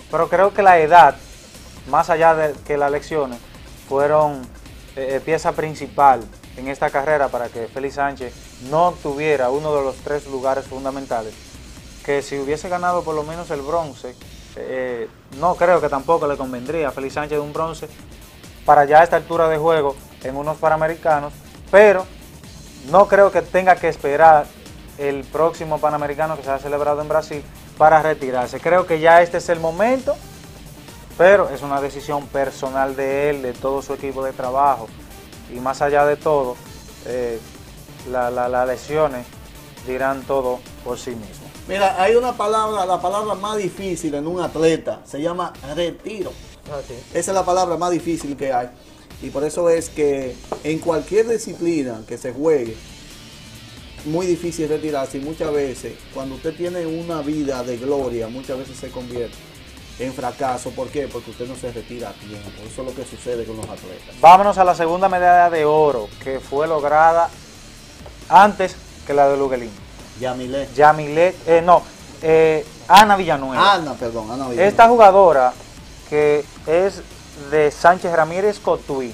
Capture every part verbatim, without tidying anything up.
pero creo que la edad, más allá de que las lecciones, fueron eh, pieza principal en esta carrera para que Félix Sánchez no obtuviera uno de los tres lugares fundamentales, que si hubiese ganado por lo menos el bronce, eh, no creo que tampoco le convendría a Félix Sánchez un bronce para ya a esta altura de juego en unos Panamericanos, pero no creo que tenga que esperar el próximo Panamericano que se ha celebrado en Brasil para retirarse. Creo que ya este es el momento, pero es una decisión personal de él, de todo su equipo de trabajo, y más allá de todo, eh, las la, la lesiones dirán todo por sí mismos. Mira, hay una palabra, la palabra más difícil en un atleta, se llama retiro. Ah, sí. Esa es la palabra más difícil que hay. Y por eso es que en cualquier disciplina que se juegue, muy difícil retirarse, y muchas veces, cuando usted tiene una vida de gloria, muchas veces se convierte en fracaso. ¿Por qué? Porque usted no se retira a tiempo. Eso es lo que sucede con los atletas. Vámonos a la segunda medalla de oro, que fue lograda antes que la de Luguelín. Yamilet. Yamilet, eh, no, eh, Ana Villanueva. Ana, perdón, Ana Villanueva. Esta jugadora, que es de Sánchez Ramírez Cotuí,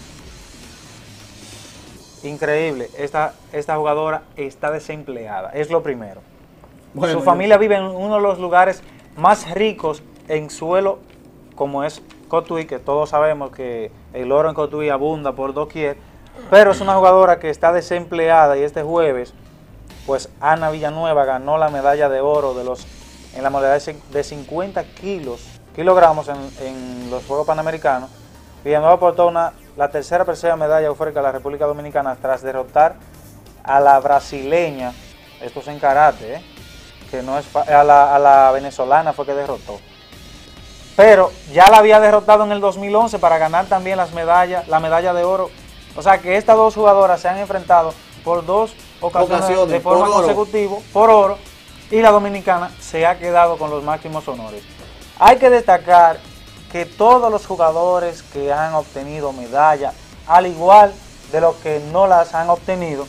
increíble, esta, esta jugadora está desempleada, es lo primero. Bueno, Su yo- familia vive en uno de los lugares más ricos en suelo, como es Cotuí, que todos sabemos que el oro en Cotuí abunda por doquier, pero es una jugadora que está desempleada, y este jueves, pues Ana Villanueva ganó la medalla de oro de los en la modalidad de cincuenta kilos, kilogramos en, en los Juegos Panamericanos. Villanueva aportó una, la tercera tercera medalla eufórica de la República Dominicana tras derrotar a la brasileña, esto es en karate, ¿eh? que no es a la, a la venezolana fue que derrotó. Pero ya la había derrotado en el dos mil once para ganar también las medallas, la medalla de oro. O sea que estas dos jugadoras se han enfrentado por dos ocasiones, Ocasiones, de forma por oro. consecutiva por oro, y la dominicana se ha quedado con los máximos honores. Hay que destacar que todos los jugadores que han obtenido medallas, al igual de los que no las han obtenido,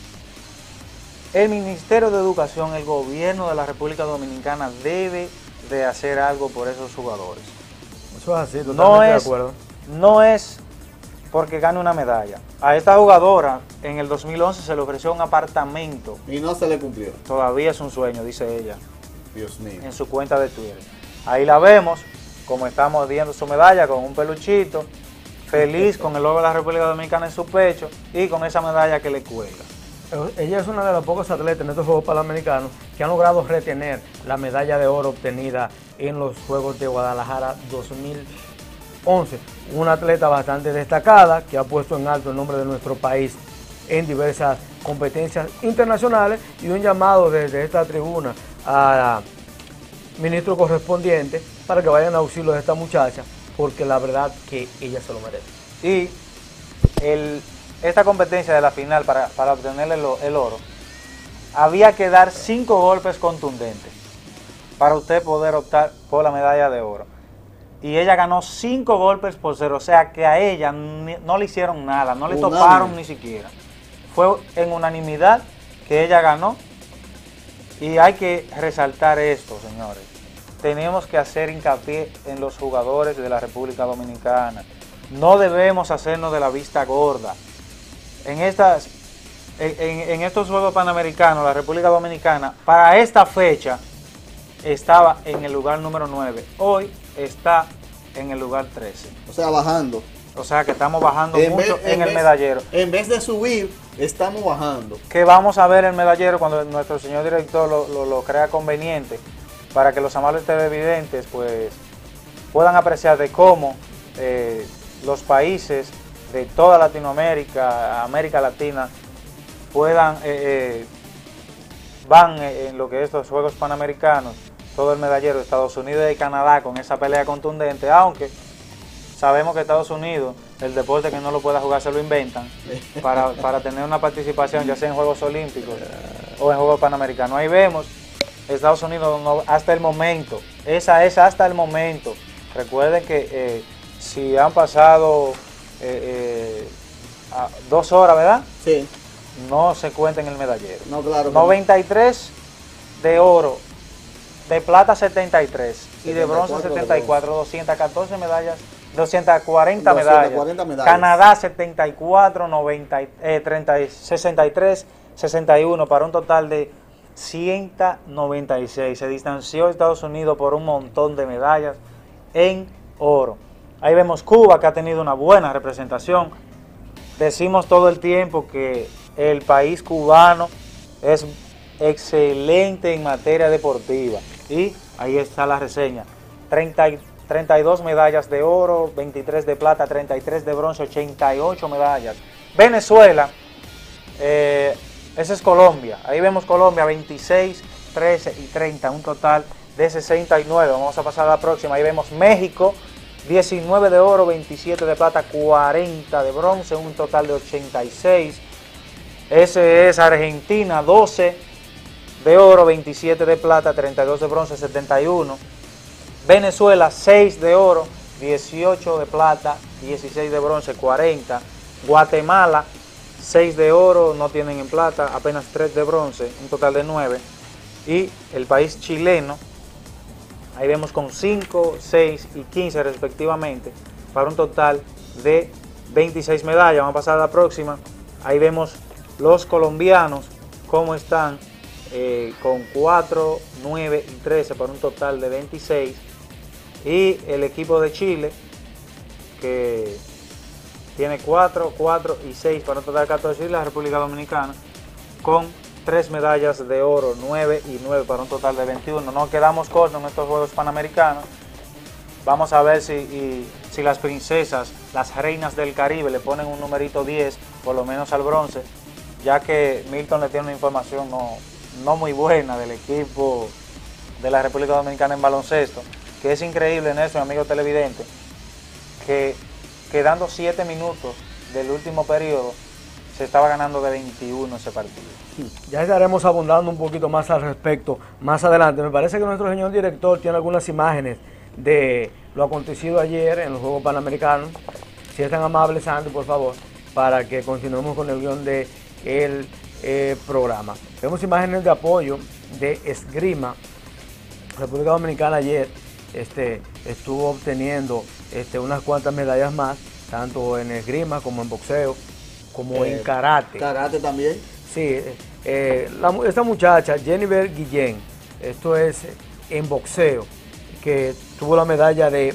el Ministerio de Educación, el gobierno de la República Dominicana debe de hacer algo por esos jugadores. Eso es así, totalmente No de es, acuerdo. no es porque gane una medalla. A esta jugadora en el dos mil once se le ofreció un apartamento. Y no se le cumplió. Todavía es un sueño, dice ella, Dios mío. en su cuenta de Twitter. Ahí la vemos, como estamos viendo su medalla, con un peluchito, feliz con el logo de la República Dominicana en su pecho y con esa medalla que le cuelga. Ella es una de los pocos atletas en estos Juegos Panamericanos que han logrado retener la medalla de oro obtenida en los Juegos de Guadalajara dos mil once. Una atleta bastante destacada que ha puesto en alto el nombre de nuestro país en diversas competencias internacionales, y un llamado desde esta tribuna al ministro correspondiente para que vayan a auxilio de esta muchacha, porque la verdad que ella se lo merece. Y el, esta competencia de la final, para, para obtener el, el oro, había que dar cinco golpes contundentes para usted poder optar por la medalla de oro. Y ella ganó cinco golpes por cero, o sea que a ella ni, no le hicieron nada, no le Unánime. toparon ni siquiera. Fue en unanimidad que ella ganó, y hay que resaltar esto, señores. Tenemos que hacer hincapié en los jugadores de la República Dominicana. No debemos hacernos de la vista gorda. En, estas, en, en, en estos Juegos Panamericanos, la República Dominicana, para esta fecha, estaba en el lugar número nueve. Hoy está en el lugar trece. O sea, bajando. O sea que estamos bajando En mucho vez- en, en el vez- medallero. En vez de subir, estamos bajando. Que vamos a ver el medallero cuando nuestro señor director lo, lo, lo crea conveniente, para que los amables televidentes pues puedan apreciar de cómo eh, los países de toda Latinoamérica, América Latina, puedan eh, eh, van en lo que es los Juegos Panamericanos, todo el medallero de Estados Unidos y Canadá con esa pelea contundente, aunque sabemos que Estados Unidos, el deporte que no lo pueda jugar se lo inventan para, para tener una participación ya sea en Juegos Olímpicos o en Juegos Panamericanos. Ahí vemos, Estados Unidos no, hasta el momento, esa es hasta el momento. Recuerden que eh, si han pasado eh, eh, a- dos horas, ¿verdad? Sí. No se cuenta en el medallero. No, claro. que no. noventa y tres de oro, de plata setenta y tres. y de bronce setenta y cuatro, doscientas catorce medallas, doscientas doscientas cuarenta medallas. cuarenta medallas. Canadá setenta y cuatro, noventa, eh, treinta, sesenta y tres, sesenta y uno para un total de ciento noventa y seis. Se distanció Estados Unidos por un montón de medallas en oro. Ahí vemos Cuba, que ha tenido una buena representación. Decimos todo el tiempo que el país cubano es excelente en materia deportiva. Y ahí está la reseña. treinta, treinta y dos medallas de oro, veintitrés de plata, treinta y tres de bronce, ochenta y ocho medallas. Venezuela, eh, esa es Colombia. Ahí vemos Colombia, veintiséis, trece y treinta, un total de sesenta y nueve. Vamos a pasar a la próxima. Ahí vemos México, diecinueve de oro, veintisiete de plata, cuarenta de bronce, un total de ochenta y seis. Ese es Argentina, doce de oro, veintisiete de plata, treinta y dos de bronce, setenta y uno. Venezuela, seis de oro, dieciocho de plata, dieciséis de bronce, cuarenta. Guatemala, seis de oro, no tienen en plata, apenas tres de bronce, un total de nueve. Y el país chileno, ahí vemos con cinco, seis y quince respectivamente, para un total de veintiséis medallas. Vamos a pasar a la próxima. Ahí vemos los colombianos, cómo están, eh, con cuatro, nueve y trece, para un total de veintiséis. Y el equipo de Chile, que tiene cuatro, cuatro y seis, para un total de catorce. Y la República Dominicana, con tres medallas de oro, nueve y nueve, para un total de veintiuno. No quedamos cortos en estos Juegos Panamericanos. Vamos a ver si, y, si las princesas, las reinas del Caribe, le ponen un numerito diez, por lo menos al bronce, ya que Milton le tiene una información no, no muy buena del equipo de la República Dominicana en baloncesto, que es increíble en eso, mi amigo televidente, que quedando siete minutos del último periodo, se estaba ganando de veintiuno ese partido. Ya estaremos abundando un poquito más al respecto más adelante. Me parece que nuestro señor director tiene algunas imágenes de lo acontecido ayer en los Juegos Panamericanos. Si es tan amable, Sandy, por favor, para que continuemos con el guión del de eh, programa. Vemos imágenes de apoyo de esgrima. República Dominicana ayer este, estuvo obteniendo este, unas cuantas medallas más, tanto en esgrima como en boxeo, como eh, en karate. Karate también. Sí, eh, la, esta muchacha, Jennifer Guillén, esto es en boxeo, que tuvo la medalla de,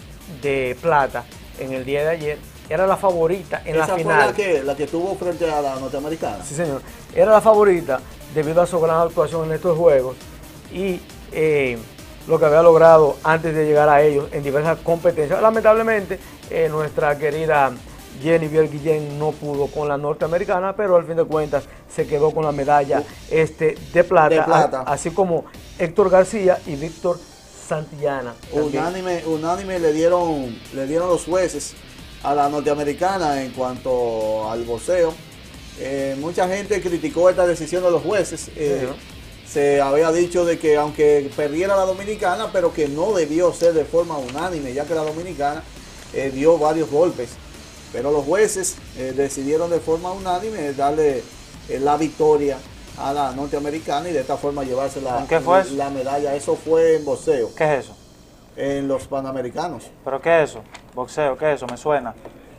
de plata en el día de ayer, era la favorita en la final. ¿Esa fue la que, la que tuvo frente a la norteamericana? Sí, señor. Era la favorita debido a su gran actuación en estos Juegos y eh, lo que había logrado antes de llegar a ellos en diversas competencias. Lamentablemente, eh, nuestra querida Jennifer Guillén no pudo con la norteamericana, pero al fin de cuentas se quedó con la medalla este, de plata, de plata. A, así como Héctor García y Víctor Santillana. Unánime, unánime le dieron, le dieron los jueces a la norteamericana en cuanto al boxeo. Eh, mucha gente criticó esta decisión de los jueces. Eh, sí, ¿no? Se había dicho de que aunque perdiera la dominicana, pero que no debió ser de forma unánime, ya que la dominicana eh, dio varios golpes. Pero los jueces eh, decidieron de forma unánime darle eh, la victoria a la norteamericana y de esta forma llevarse la, ¿Qué fue eso? la medalla. Eso fue en boxeo. ¿Qué es eso? En los Panamericanos. ¿Pero qué es eso? Boxeo, ¿qué es eso? Me suena.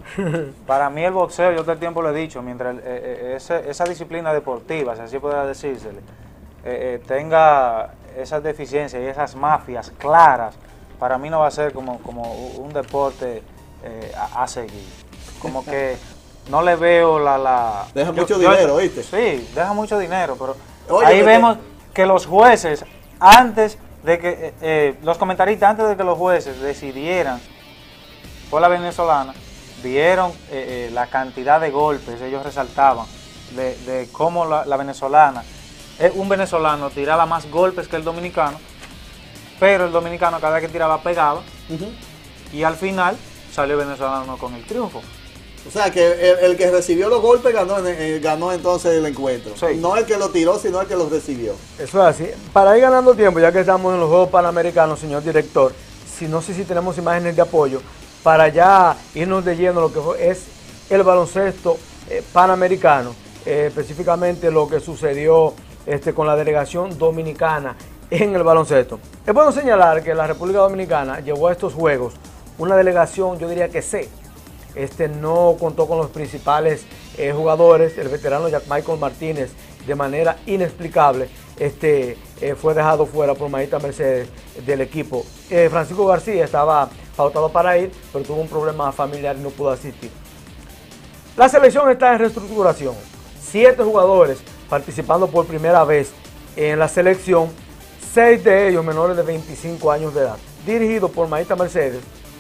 Para mí el boxeo, yo todo el tiempo lo he dicho, mientras eh, eh, esa, esa disciplina deportiva, si así pudiera decírsele, eh, eh, tenga esas deficiencias y esas mafias claras, para mí no va a ser como, como un deporte eh, a, a seguir. Como que no le veo la... la deja yo, mucho yo, dinero, ¿oíste? Sí, deja mucho dinero, pero Oye, ahí porque... vemos que los jueces, antes de que, eh, eh, los comentaristas, antes de que los jueces decidieran por la venezolana, vieron eh, eh, la cantidad de golpes, ellos resaltaban, de, de cómo la, la venezolana, eh, un venezolano tiraba más golpes que el dominicano, pero el dominicano cada vez que tiraba pegaba, uh-huh. y al final salió el venezolano con el triunfo. O sea, que el, el que recibió los golpes ganó, eh, ganó entonces el encuentro. Sí. No el que lo tiró, sino el que los recibió. Eso es así. Para ir ganando tiempo, ya que estamos en los Juegos Panamericanos, señor director, si no sé si tenemos imágenes de apoyo, para ya irnos de lleno lo que es el baloncesto eh, panamericano, eh, específicamente lo que sucedió este, con la delegación dominicana en el baloncesto. Es bueno señalar que la República Dominicana llevó a estos juegos una delegación, yo diría que C. Este no contó con los principales eh, jugadores. El veterano Jack Michael Martínez, de manera inexplicable, este, eh, fue dejado fuera por Mayita Mercedes del equipo. Eh, Francisco García estaba pautado para ir, pero tuvo un problema familiar y no pudo asistir. La selección está en reestructuración. Siete jugadores participando por primera vez en la selección, seis de ellos menores de veinticinco años de edad, dirigido por Mayita Mercedes,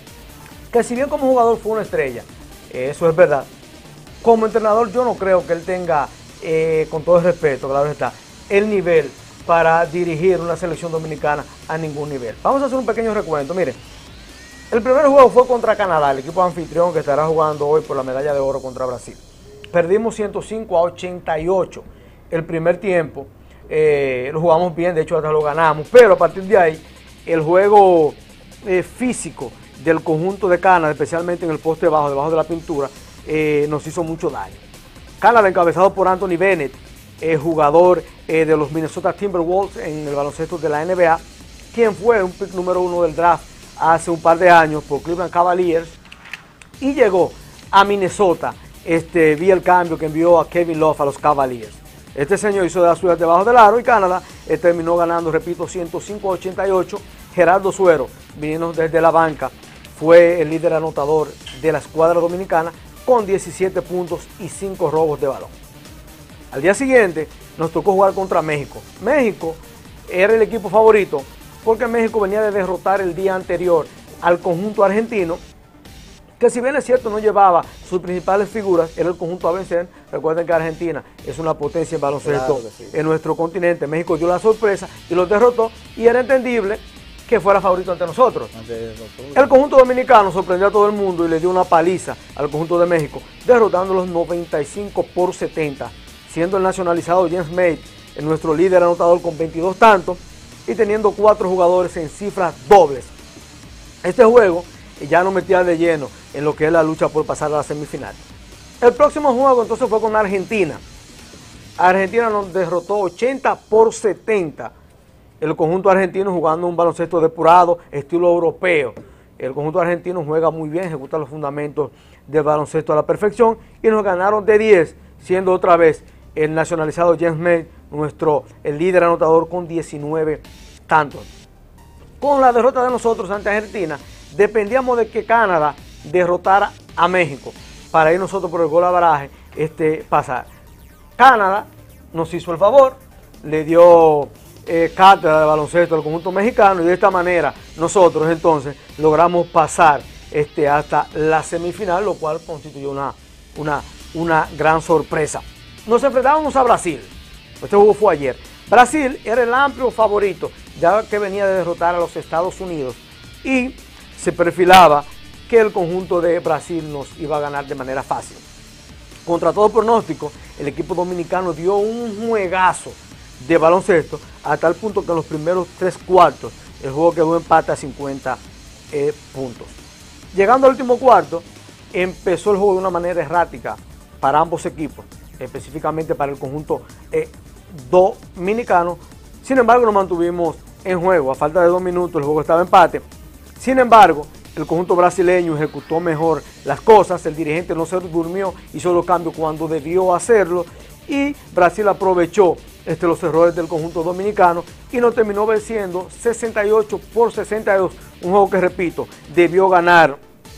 que si bien como jugador fue una estrella, eso es verdad, como entrenador yo no creo que él tenga, eh, con todo el respeto, claro está, el nivel para dirigir una selección dominicana a ningún nivel. Vamos a hacer un pequeño recuento. Miren, el primer juego fue contra Canadá, el equipo anfitrión que estará jugando hoy por la medalla de oro contra Brasil. Perdimos ciento cinco a ochenta y ocho el primer tiempo, eh, lo jugamos bien, de hecho hasta lo ganamos, pero a partir de ahí el juego eh, físico del conjunto de Canadá, especialmente en el poste bajo, debajo de la pintura, eh, nos hizo mucho daño. Canadá, encabezado por Anthony Bennett, eh, jugador eh, de los Minnesota Timberwolves en el baloncesto de la N B A, quien fue un pick número uno del draft hace un par de años por Cleveland Cavaliers, y llegó a Minnesota este, vía el cambio que envió a Kevin Love a los Cavaliers. Este señor hizo de las suyas debajo del aro y Canadá eh, terminó ganando, repito, ciento cinco a ochenta y ocho. Gerardo Suero, viniendo desde la banca, fue el líder anotador de la escuadra dominicana con diecisiete puntos y cinco robos de balón. Al día siguiente nos tocó jugar contra México. México era el equipo favorito porque México venía de derrotar el día anterior al conjunto argentino, que si bien es cierto no llevaba sus principales figuras, era el conjunto a vencer. Recuerden que Argentina es una potencia en baloncesto, claro, sí, en nuestro continente. México dio la sorpresa y los derrotó, y era entendible que fuera favorito ante nosotros. El conjunto dominicano sorprendió a todo el mundo y le dio una paliza al conjunto de México, derrotándolos noventa y cinco por setenta, siendo el nacionalizado James May el nuestro líder anotador con veintidós tantos y teniendo cuatro jugadores en cifras dobles. Este juego ya nos metía de lleno en lo que es la lucha por pasar a la semifinal. El próximo juego entonces fue con Argentina. Argentina nos derrotó ochenta por setenta. El conjunto argentino jugando un baloncesto depurado, estilo europeo. El conjunto argentino juega muy bien, ejecuta los fundamentos del baloncesto a la perfección, y nos ganaron de diez, siendo otra vez el nacionalizado James May nuestro el líder anotador con diecinueve tantos. Con la derrota de nosotros ante Argentina, dependíamos de que Canadá derrotara a México para ir nosotros por el gol averaje este, pasar. Canadá nos hizo el favor, le dio eh, cátedra de baloncesto al conjunto mexicano, y de esta manera nosotros entonces logramos pasar este, hasta la semifinal, lo cual constituyó una, una, una gran sorpresa. Nos enfrentábamos a Brasil. Este juego fue ayer. Brasil era el amplio favorito, ya que venía de derrotar a los Estados Unidos, y se perfilaba que el conjunto de Brasil nos iba a ganar de manera fácil. Contra todo pronóstico, el equipo dominicano dio un juegazo de baloncesto, a tal punto que en los primeros tres cuartos el juego quedó empate a cincuenta eh, puntos. Llegando al último cuarto, empezó el juego de una manera errática para ambos equipos, específicamente para el conjunto eh, dominicano. Sin embargo, nos mantuvimos en juego. A falta de dos minutos el juego estaba empate. Sin embargo, el conjunto brasileño ejecutó mejor las cosas, el dirigente no se durmió, hizo los cambios cuando debió hacerlo, y Brasil aprovechó este, los errores del conjunto dominicano y nos terminó venciendo sesenta y ocho por sesenta y dos, un juego que, repito, debió ganar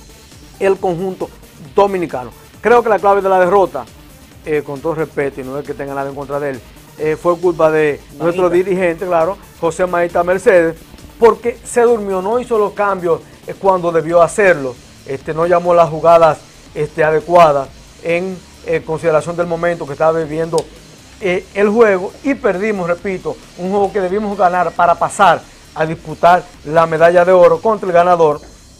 el conjunto dominicano. Creo que la clave de la derrota, eh, con todo respeto, y no es que tenga nada en contra de él, eh, fue culpa de Mayita, nuestro dirigente, claro, José Mayita Mercedes, porque se durmió, no hizo los cambios cuando debió hacerlo, este, no llamó las jugadas este, adecuadas en eh, consideración del momento que estaba viviendo eh, el juego, y perdimos, repito, un juego que debimos ganar para pasar a disputar la medalla de oro contra el ganador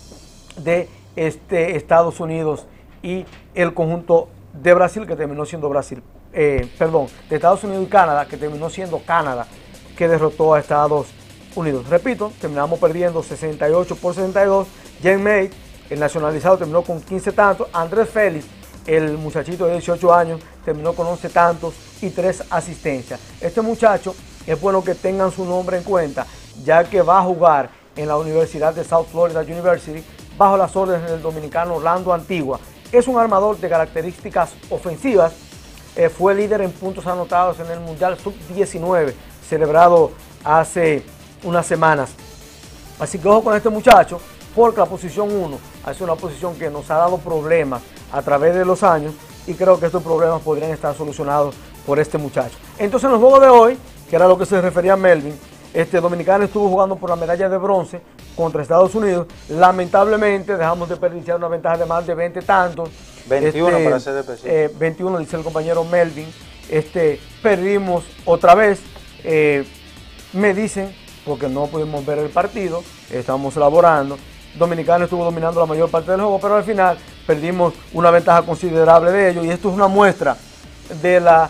de este, Estados Unidos y el conjunto de Brasil, que terminó siendo Brasil, eh, perdón, de Estados Unidos y Canadá, que terminó siendo Canadá, que derrotó a Estados Unidos. Repito, terminamos perdiendo sesenta y ocho por sesenta y dos. James May, el nacionalizado, terminó con quince tantos. Andrés Félix, el muchachito de dieciocho años, terminó con once tantos y tres asistencias. Este muchacho es bueno que tengan su nombre en cuenta, ya que va a jugar en la Universidad de South Florida University bajo las órdenes del dominicano Orlando Antigua. Es un armador de características ofensivas, eh, fue líder en puntos anotados en el Mundial sub diecinueve, celebrado hace unas semanas. Así que ojo con este muchacho, porque la posición uno es una posición que nos ha dado problemas a través de los años y creo que estos problemas podrían estar solucionados por este muchacho. Entonces en los juegos de hoy, que era lo que se refería a Melvin, este dominicano estuvo jugando por la medalla de bronce contra Estados Unidos. Lamentablemente dejamos de desperdiciar una ventaja de más de veinte tantos. veintiuno este, para ser específico. Eh, veintiuno, dice el compañero Melvin. Este, perdimos otra vez. Eh, me dicen, porque no pudimos ver el partido, estamos elaborando. Dominicano estuvo dominando la mayor parte del juego, pero al final perdimos una ventaja considerable de ellos. Y esto es una muestra de la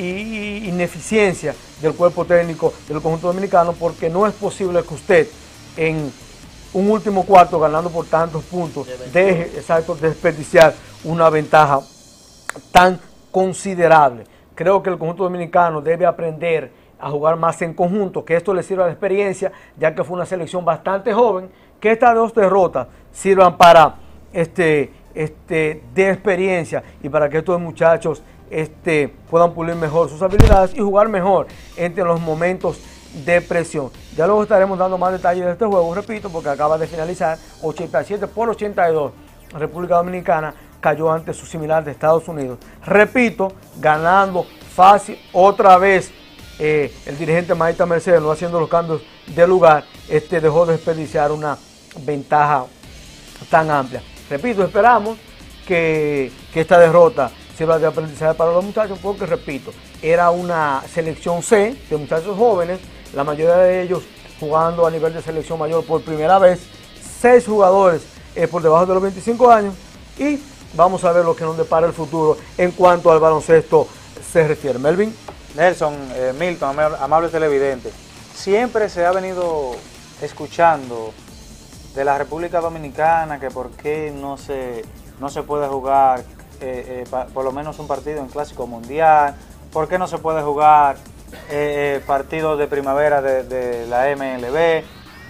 ineficiencia del cuerpo técnico del conjunto dominicano, porque no es posible que usted en un último cuarto ganando por tantos puntos deje exacto desperdiciar una ventaja tan considerable. Creo que el conjunto dominicano debe aprender a jugar más en conjunto, que esto le sirva de experiencia, ya que fue una selección bastante joven, que estas dos derrotas sirvan para este, este, de experiencia y para que estos muchachos Este, puedan pulir mejor sus habilidades y jugar mejor entre los momentos de presión. Ya luego estaremos dando más detalles de este juego, repito, porque acaba de finalizar ochenta y siete por ochenta y dos. República Dominicana cayó ante su similar de Estados Unidos. Repito, ganando fácil otra vez. Eh, el dirigente Maíta Mercedes, no haciendo los cambios de lugar, este, dejó de desperdiciar una ventaja tan amplia. Repito, esperamos que, que esta derrota sirva de aprendizaje para los muchachos, porque repito, era una selección C de muchachos jóvenes, la mayoría de ellos jugando a nivel de selección mayor por primera vez, seis jugadores eh, por debajo de los veinticinco años, y vamos a ver lo que nos depara el futuro en cuanto al baloncesto se refiere. Melvin. Nelson, eh, Milton, amable televidente, siempre se ha venido escuchando de la República Dominicana que por qué no se, no se puede jugar Eh, eh, pa, por lo menos un partido en Clásico Mundial, ¿por qué no se puede jugar eh, eh, partidos de primavera de, de la M L B?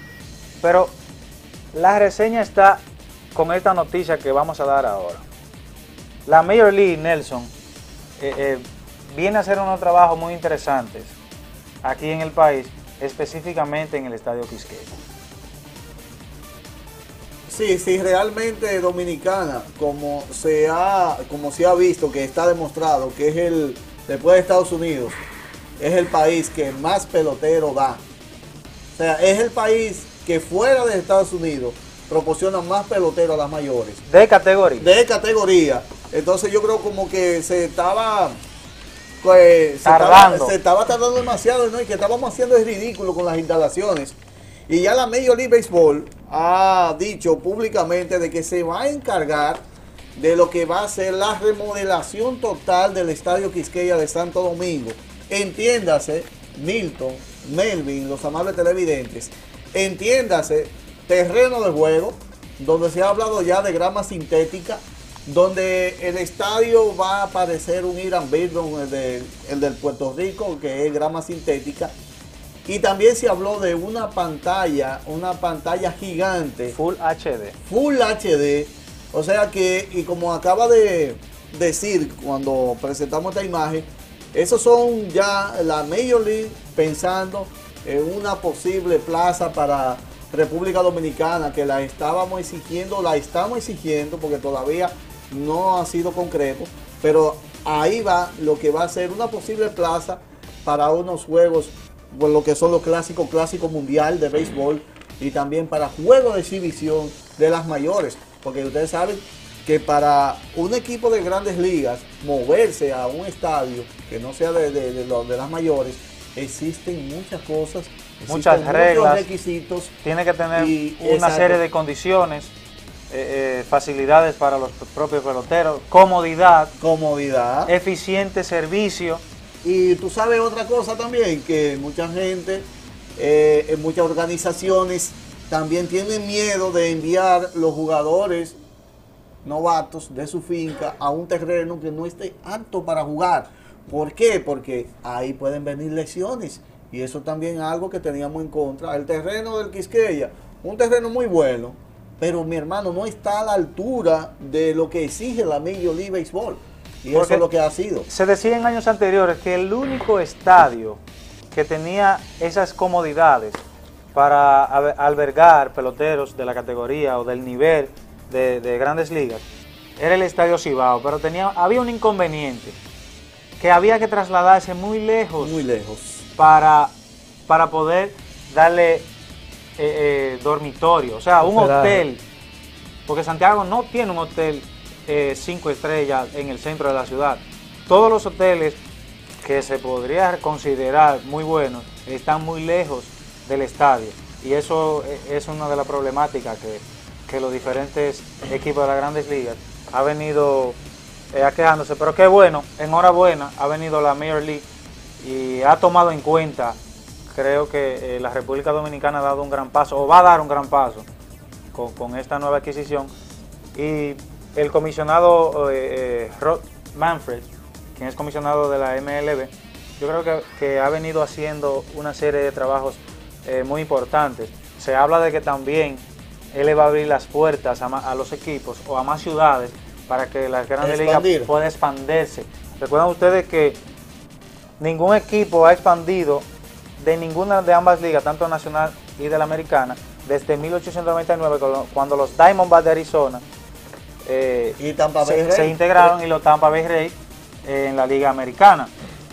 Pero la reseña está con esta noticia que vamos a dar ahora. La Major League, Nelson, eh, eh, viene a hacer unos trabajos muy interesantes aquí en el país, específicamente en el Estadio Quisqueya. Sí, sí, realmente Dominicana, como se ha, como se ha visto, que está demostrado que es el, después de Estados Unidos, es el país que más pelotero da. O sea, es el país que fuera de Estados Unidos proporciona más pelotero a las mayores. De categoría. De categoría. Entonces yo creo como que se estaba... Pues, se, tardando. Estaba, se estaba tardando demasiado, ¿no? Y que estábamos haciendo es ridículo con las instalaciones. Y ya la Major League Baseball ha dicho públicamente de que se va a encargar de lo que va a ser la remodelación total del Estadio Quisqueya de Santo Domingo. Entiéndase, Milton, Melvin, los amables televidentes, entiéndase, terreno de juego, donde se ha hablado ya de grama sintética, donde el estadio va a parecer un Irán Bithorn, el, de, el del Puerto Rico, que es grama sintética. Y también se habló de una pantalla, una pantalla gigante. Full H D. Full H D. O sea que, y como acaba de decir cuando presentamos esta imagen, esos son ya la Major League pensando en una posible plaza para República Dominicana, que la estábamos exigiendo, la estamos exigiendo porque todavía no ha sido concreto, pero ahí va lo que va a ser una posible plaza para unos juegos, por lo que son los clásicos, clásico mundial de béisbol, y también para juegos de exhibición de las mayores, porque ustedes saben que para un equipo de grandes ligas moverse a un estadio que no sea de, de, de, los, de las mayores, existen muchas cosas, existen muchas reglas, requisitos, tiene que tener y, una exacto. serie de condiciones, eh, eh, facilidades para los propios peloteros, comodidad, comodidad, eficiente servicio. Y tú sabes otra cosa también, que mucha gente, eh, en muchas organizaciones también tienen miedo de enviar los jugadores novatos de su finca a un terreno que no esté apto para jugar. ¿Por qué? Porque ahí pueden venir lesiones Y eso también es algo que teníamos en contra. El terreno del Quisqueya, un terreno muy bueno, pero mi hermano no está a la altura de lo que exige la Major League Baseball. Y Porque eso es lo que ha sido. Se decía en años anteriores que el único estadio que tenía esas comodidades para albergar peloteros de la categoría o del nivel de, de Grandes Ligas era el Estadio Cibao, pero tenía, había un inconveniente, que había que trasladarse muy lejos, muy lejos para, para poder darle eh, eh, dormitorio, o sea, un hotel, porque Santiago no tiene un hotel eh, cinco estrellas en el centro de la ciudad. Todos los hoteles que se podría considerar muy buenos están muy lejos del estadio, y eso es una de las problemáticas que, que los diferentes equipos de las Grandes Ligas ha venido eh, aquejándose, pero qué bueno, enhorabuena, ha venido la Major League y ha tomado en cuenta. Creo que eh, la República Dominicana ha dado un gran paso, o va a dar un gran paso con, con esta nueva adquisición, y el comisionado eh, eh, Rob Manfred, quien es comisionado de la M L B, yo creo que, que ha venido haciendo una serie de trabajos eh, muy importantes. Se habla de que también él le va a abrir las puertas a, a los equipos o a más ciudades para que las Grandes Ligas puedan expandirse. Recuerdan ustedes que ningún equipo ha expandido de ninguna de ambas ligas, tanto nacional y de la americana, desde mil ochocientos noventa y nueve, cuando los Diamondbacks de Arizona eh, y Tampa Bay se, Rays. se integraron, y los Tampa Bay Rays eh, en la liga americana.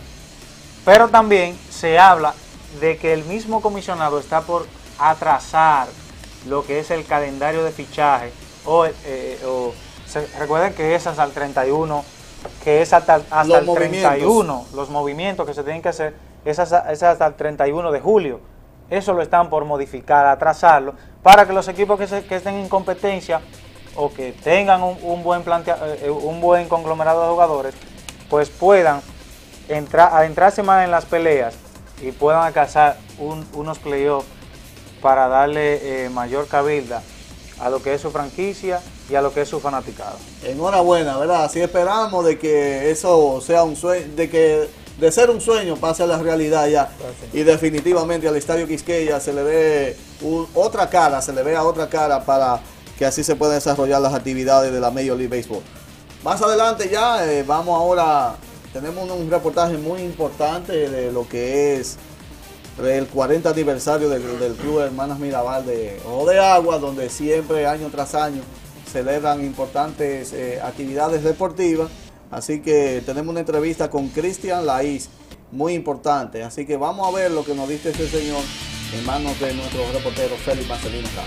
Pero también se habla de que el mismo comisionado está por atrasar lo que es el calendario de fichaje, o, eh, o se, recuerden que es hasta el treinta y uno, que es hasta, hasta el treinta y uno, los movimientos que se tienen que hacer, es hasta, es hasta el treinta y uno de julio. Eso lo están por modificar, atrasarlo, para que los equipos que, se, que estén en competencia o que tengan un, un, buen plantea, eh, un buen conglomerado de jugadores, pues puedan entrar, adentrarse más en las peleas y puedan alcanzar un, unos playoffs para darle eh, mayor cabilda a lo que es su franquicia y a lo que es su fanaticado. Enhorabuena, ¿verdad? Así esperamos de que eso sea un sueño, de que de ser un sueño pase a la realidad ya. Gracias. Y definitivamente al Estadio Quisqueya se le ve un, otra cara, se le vea otra cara para que así se puedan desarrollar las actividades de la Major League Baseball. Más adelante ya, eh, vamos ahora, tenemos un, un reportaje muy importante de lo que es el cuarenta aniversario del, del Club Hermanas Mirabal de Ojo de Agua, donde siempre año tras año celebran importantes eh, actividades deportivas. Así que tenemos una entrevista con Cristian Laís, muy importante. Así que vamos a ver lo que nos dice este señor en manos de nuestro reportero Félix Marcelino Ramos.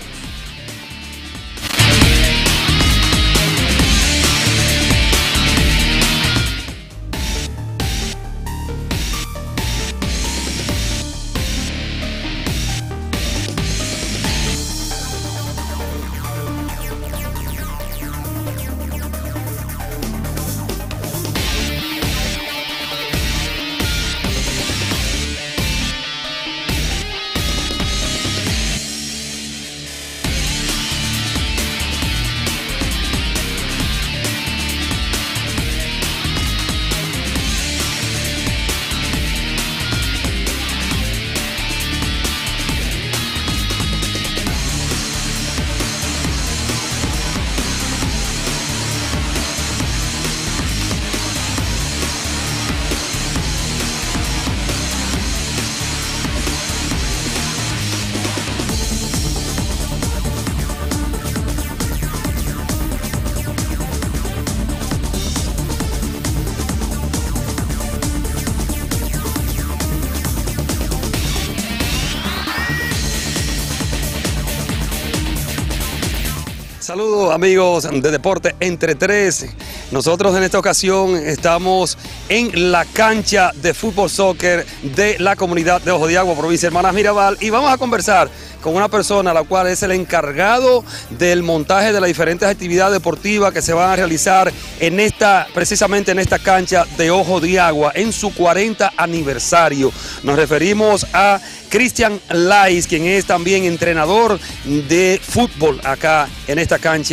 Saludos amigos de Deporte Entre Tres. Nosotros en esta ocasión estamos en la cancha de fútbol soccer de la comunidad de Ojo de Agua, provincia de Hermanas Mirabal, y vamos a conversar con una persona la cual es el encargado del montaje de las diferentes actividades deportivas que se van a realizar en esta, precisamente en esta cancha de Ojo de Agua, en su cuarenta aniversario. Nos referimos a Cristian Laís, quien es también entrenador de fútbol acá en esta cancha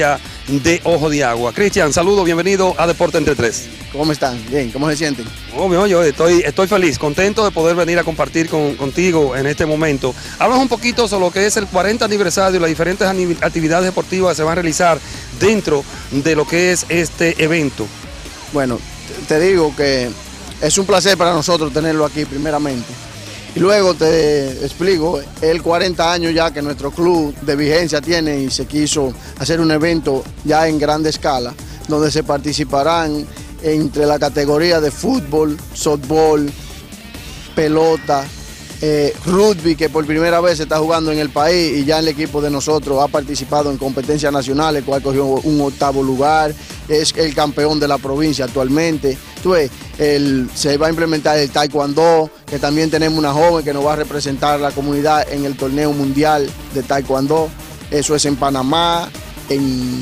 de Ojo de Agua. Cristian, saludos, bienvenido a Deporte Entre Tres. ¿Cómo están? Bien, ¿cómo se sienten? Obvio, yo estoy, estoy feliz, contento de poder venir a compartir con, contigo en este momento. Háblanos un poquito sobre lo que es el cuarenta aniversario y las diferentes actividades deportivas que se van a realizar dentro de lo que es este evento. Bueno, te digo que es un placer para nosotros tenerlo aquí primeramente. Y luego te explico, el cuarenta años ya que nuestro club de vigencia tiene y se quiso hacer un evento ya en grande escala, donde se participarán entre la categoría de fútbol, softball, pelota, eh, rugby, que por primera vez se está jugando en el país y ya el equipo de nosotros ha participado en competencias nacionales, el cual cogió un octavo lugar, es el campeón de la provincia actualmente. Tú ves, el, se va a implementar el taekwondo, que también tenemos una joven que nos va a representar la comunidad en el torneo mundial de taekwondo. Eso es en Panamá en,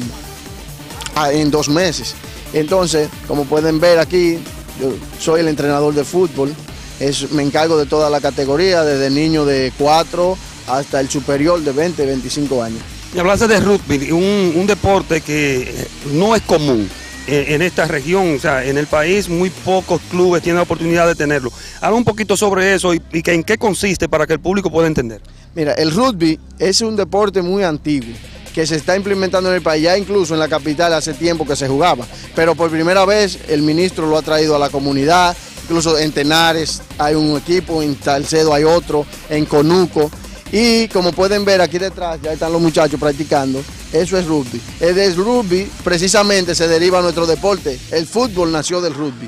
en dos meses. Entonces, como pueden ver aquí, yo soy el entrenador de fútbol. Es, me encargo de toda la categoría, desde niño de cuatro hasta el superior de veinte, veinticinco años. Y hablaste de rugby, un, un deporte que no es común en, en esta región, o sea, en el país muy pocos clubes tienen la oportunidad de tenerlo. Habla un poquito sobre eso y, y que, en qué consiste para que el público pueda entender. Mira, el rugby es un deporte muy antiguo que se está implementando en el país, ya incluso en la capital hace tiempo que se jugaba, pero por primera vez el ministro lo ha traído a la comunidad. Incluso en Tenares hay un equipo, en Salcedo hay otro, en Conuco. Y como pueden ver aquí detrás, ya están los muchachos practicando, eso es rugby. El del rugby precisamente se deriva a nuestro deporte. El fútbol nació del rugby.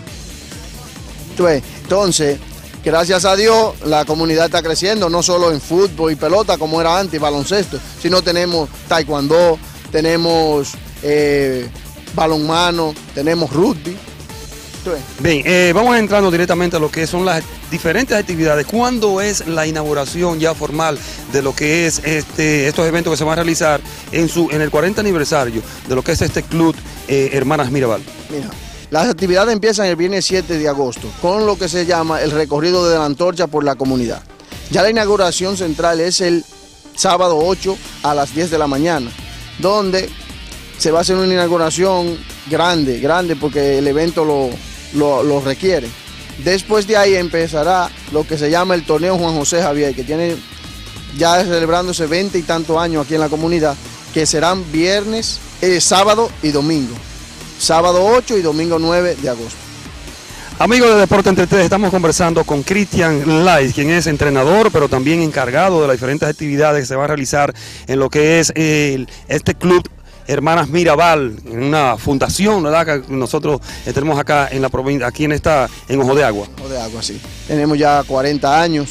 Entonces, gracias a Dios, la comunidad está creciendo, no solo en fútbol y pelota como era antes, baloncesto, sino tenemos taekwondo, tenemos eh, balonmano, tenemos rugby. Bien, eh, vamos entrando directamente a lo que son las diferentes actividades. ¿Cuándo es la inauguración ya formal de lo que es este, estos eventos que se van a realizar en, su, en el cuarenta aniversario de lo que es este club eh, Hermanas Mirabal? Mira, las actividades empiezan el viernes siete de agosto con lo que se llama el recorrido de la antorcha por la comunidad. Ya la inauguración central es el sábado ocho a las diez de la mañana, donde se va a hacer una inauguración grande, grande porque el evento lo... Lo, lo requiere. Después de ahí empezará lo que se llama el torneo Juan José Javier, que tiene ya celebrándose veinte y tantos años aquí en la comunidad, que serán viernes, eh, sábado y domingo. Sábado ocho y domingo nueve de agosto. Amigos de Deporte Entre Tres, estamos conversando con Cristian Lais, quien es entrenador, pero también encargado de las diferentes actividades que se van a realizar en lo que es el, este club Hermanas Mirabal, una fundación, ¿verdad?, que nosotros tenemos acá en la provincia, aquí en esta, en Ojo de Agua. Ojo de Agua, sí. Tenemos ya cuarenta años,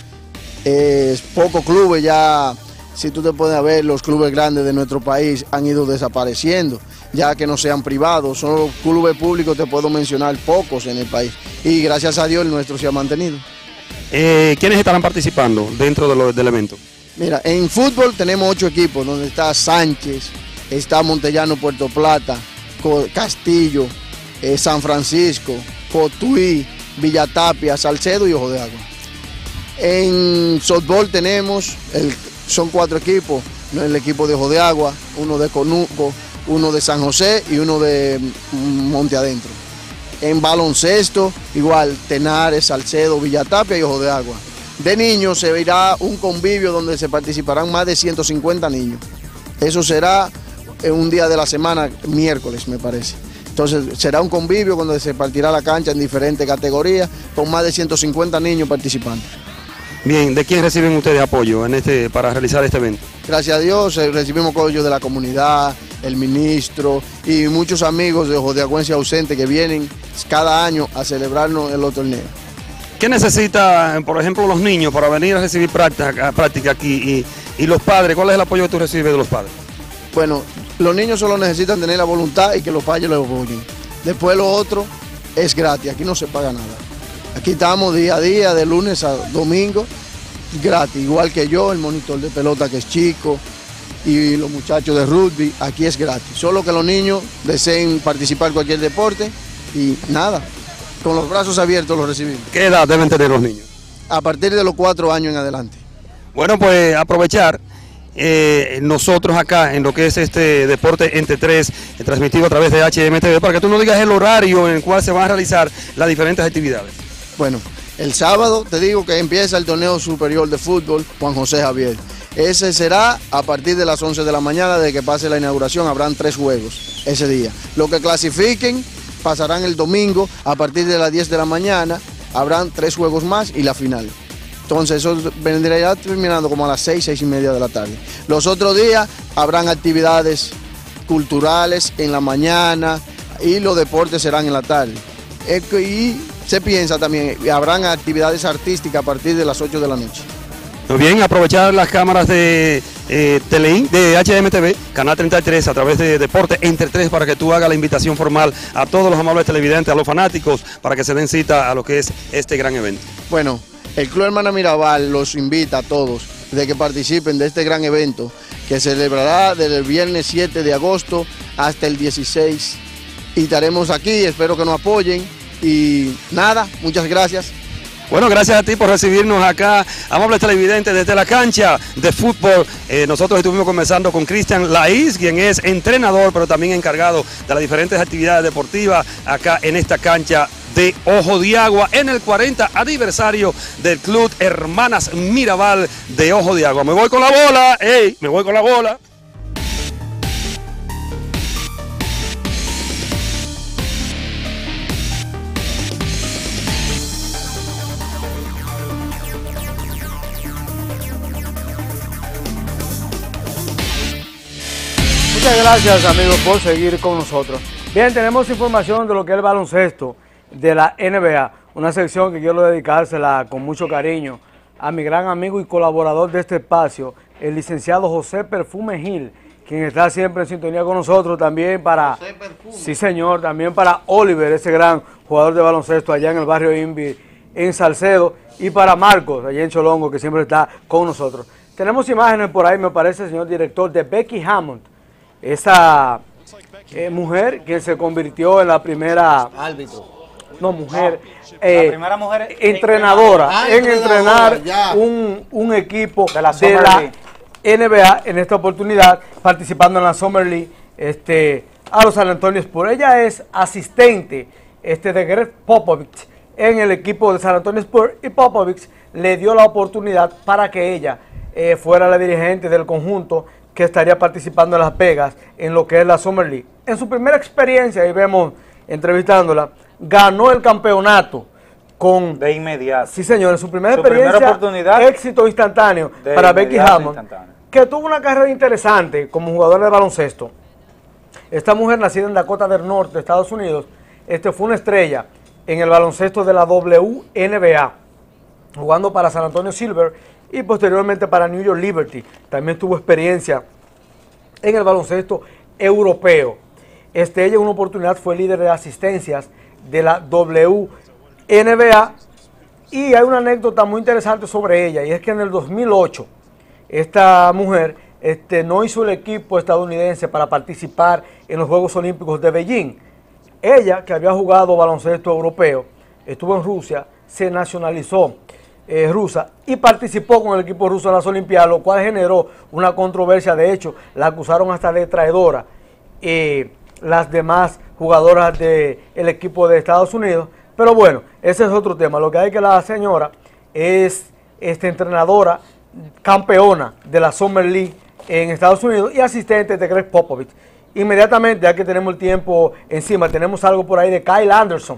eh, pocos clubes ya, si tú te puedes ver, los clubes grandes de nuestro país han ido desapareciendo, ya que no sean privados, son los clubes públicos, te puedo mencionar pocos en el país, y gracias a Dios el nuestro se ha mantenido. Eh, ¿Quiénes estarán participando dentro de lo, del evento? Mira, en fútbol tenemos ocho equipos, donde está Sánchez, está Montellano, Puerto Plata, Castillo, eh, San Francisco, Cotuí, Villatapia, Salcedo y Ojo de Agua. En softball tenemos, el, son cuatro equipos, el equipo de Ojo de Agua, uno de Conuco, uno de San José y uno de Monte Adentro. En baloncesto, igual, Tenares, Salcedo, Villatapia y Ojo de Agua. De niños se verá un convivio donde se participarán más de ciento cincuenta niños. Eso será en un día de la semana, miércoles me parece. Entonces será un convivio donde se partirá la cancha en diferentes categorías con más de ciento cincuenta niños participando. Bien, ¿de quién reciben ustedes apoyo en este, para realizar este evento? Gracias a Dios recibimos apoyo de la comunidad, el ministro y muchos amigos de Ojo de Agüense ausentes que vienen cada año a celebrarnos en los torneos. ¿Qué necesitan, por ejemplo, los niños para venir a recibir práctica, práctica aquí y, y los padres? ¿Cuál es el apoyo que tú recibes de los padres? Bueno, los niños solo necesitan tener la voluntad y que los padres los apoyen. Después lo otro es gratis, aquí no se paga nada. Aquí estamos día a día, de lunes a domingo, gratis. Igual que yo, el monitor de pelota que es chico y los muchachos de rugby, aquí es gratis. Solo que los niños deseen participar en cualquier deporte y nada, con los brazos abiertos los recibimos. ¿Qué edad deben tener los niños? A partir de los cuatro años en adelante. Bueno, pues aprovechar eh, nosotros acá en lo que es este Deporte Entre Tres, eh, transmitido a través de H M T V, para que tú nos digas el horario en el cual se van a realizar las diferentes actividades. Bueno, el sábado te digo que empieza el torneo superior de fútbol Juan José Javier. Ese será a partir de las once de la mañana, de que pase la inauguración, habrán tres juegos ese día. Los que clasifiquen pasarán el domingo a partir de las diez de la mañana, habrán tres juegos más y la final. Entonces eso vendría terminando como a las seis, seis y media de la tarde. Los otros días habrán actividades culturales en la mañana y los deportes serán en la tarde. Y se piensa también, habrán actividades artísticas a partir de las ocho de la noche. Muy bien, aprovechar las cámaras de eh, Telein, de H M T V, Canal treinta y tres, a través de Deporte Entre Tres, para que tú hagas la invitación formal a todos los amables televidentes, a los fanáticos, para que se den cita a lo que es este gran evento. Bueno, el Club Hermana Mirabal los invita a todos de que participen de este gran evento que se celebrará desde el viernes siete de agosto hasta el dieciséis. Y estaremos aquí, espero que nos apoyen y nada, muchas gracias. Bueno, gracias a ti por recibirnos acá, amables televidentes, desde la cancha de fútbol. Eh, nosotros estuvimos conversando con Cristian Laís, quien es entrenador, pero también encargado de las diferentes actividades deportivas acá en esta cancha de Ojo de Agua, en el cuarenta aniversario del Club Hermanas Mirabal de Ojo de Agua. Me voy con la bola, ey, me voy con la bola. Muchas gracias, amigos, por seguir con nosotros. Bien, tenemos información de lo que es el baloncesto de la N B A, una sección que quiero dedicársela con mucho cariño a mi gran amigo y colaborador de este espacio, el licenciado José Perfume Gil, quien está siempre en sintonía con nosotros, también para, sí señor, también para Oliver, ese gran jugador de baloncesto allá en el barrio Invi, en Salcedo, y para Marcos, allá en Cholongo, que siempre está con nosotros. Tenemos imágenes por ahí, me parece, señor director, de Becky Hammond, esa eh, mujer que se convirtió en la primera árbitro. No, mujer, eh, la primera mujer entrenadora, ah, en entrenar ya. un, un equipo de la, de la N B A en esta oportunidad, participando en la Summer League este, a los San Antonio Spurs. Ella es asistente este, de Greg Popovich en el equipo de San Antonio Spurs, y Popovich le dio la oportunidad para que ella eh, fuera la dirigente del conjunto que estaría participando en Las Vegas en lo que es la Summer League. En su primera experiencia, ahí vemos entrevistándola, ganó el campeonato con... De inmediato. Sí, señor, en su primera su experiencia, primera oportunidad, éxito instantáneo para Becky Hammond, instantáneo. Que tuvo una carrera interesante como jugadora de baloncesto. Esta mujer, nacida en Dakota del Norte, Estados Unidos, este fue una estrella en el baloncesto de la W N B A, jugando para San Antonio Silver y posteriormente para New York Liberty. También tuvo experiencia en el baloncesto europeo. Este, ella en una oportunidad fue líder de asistencias de la W N B A, y hay una anécdota muy interesante sobre ella, y es que en el dos mil ocho esta mujer este, no hizo el equipo estadounidense para participar en los Juegos Olímpicos de Beijing. Ella, que había jugado baloncesto europeo, estuvo en Rusia, se nacionalizó eh, rusa y participó con el equipo ruso en las Olimpiadas, lo cual generó una controversia. De hecho, la acusaron hasta de traidora eh, las demás jugadoras del equipo de Estados Unidos. Pero bueno, ese es otro tema. Lo que hay que la señora es este, entrenadora, campeona de la Summer League en Estados Unidos y asistente de Greg Popovich. Inmediatamente, ya que tenemos el tiempo encima, tenemos algo por ahí de Kyle Anderson.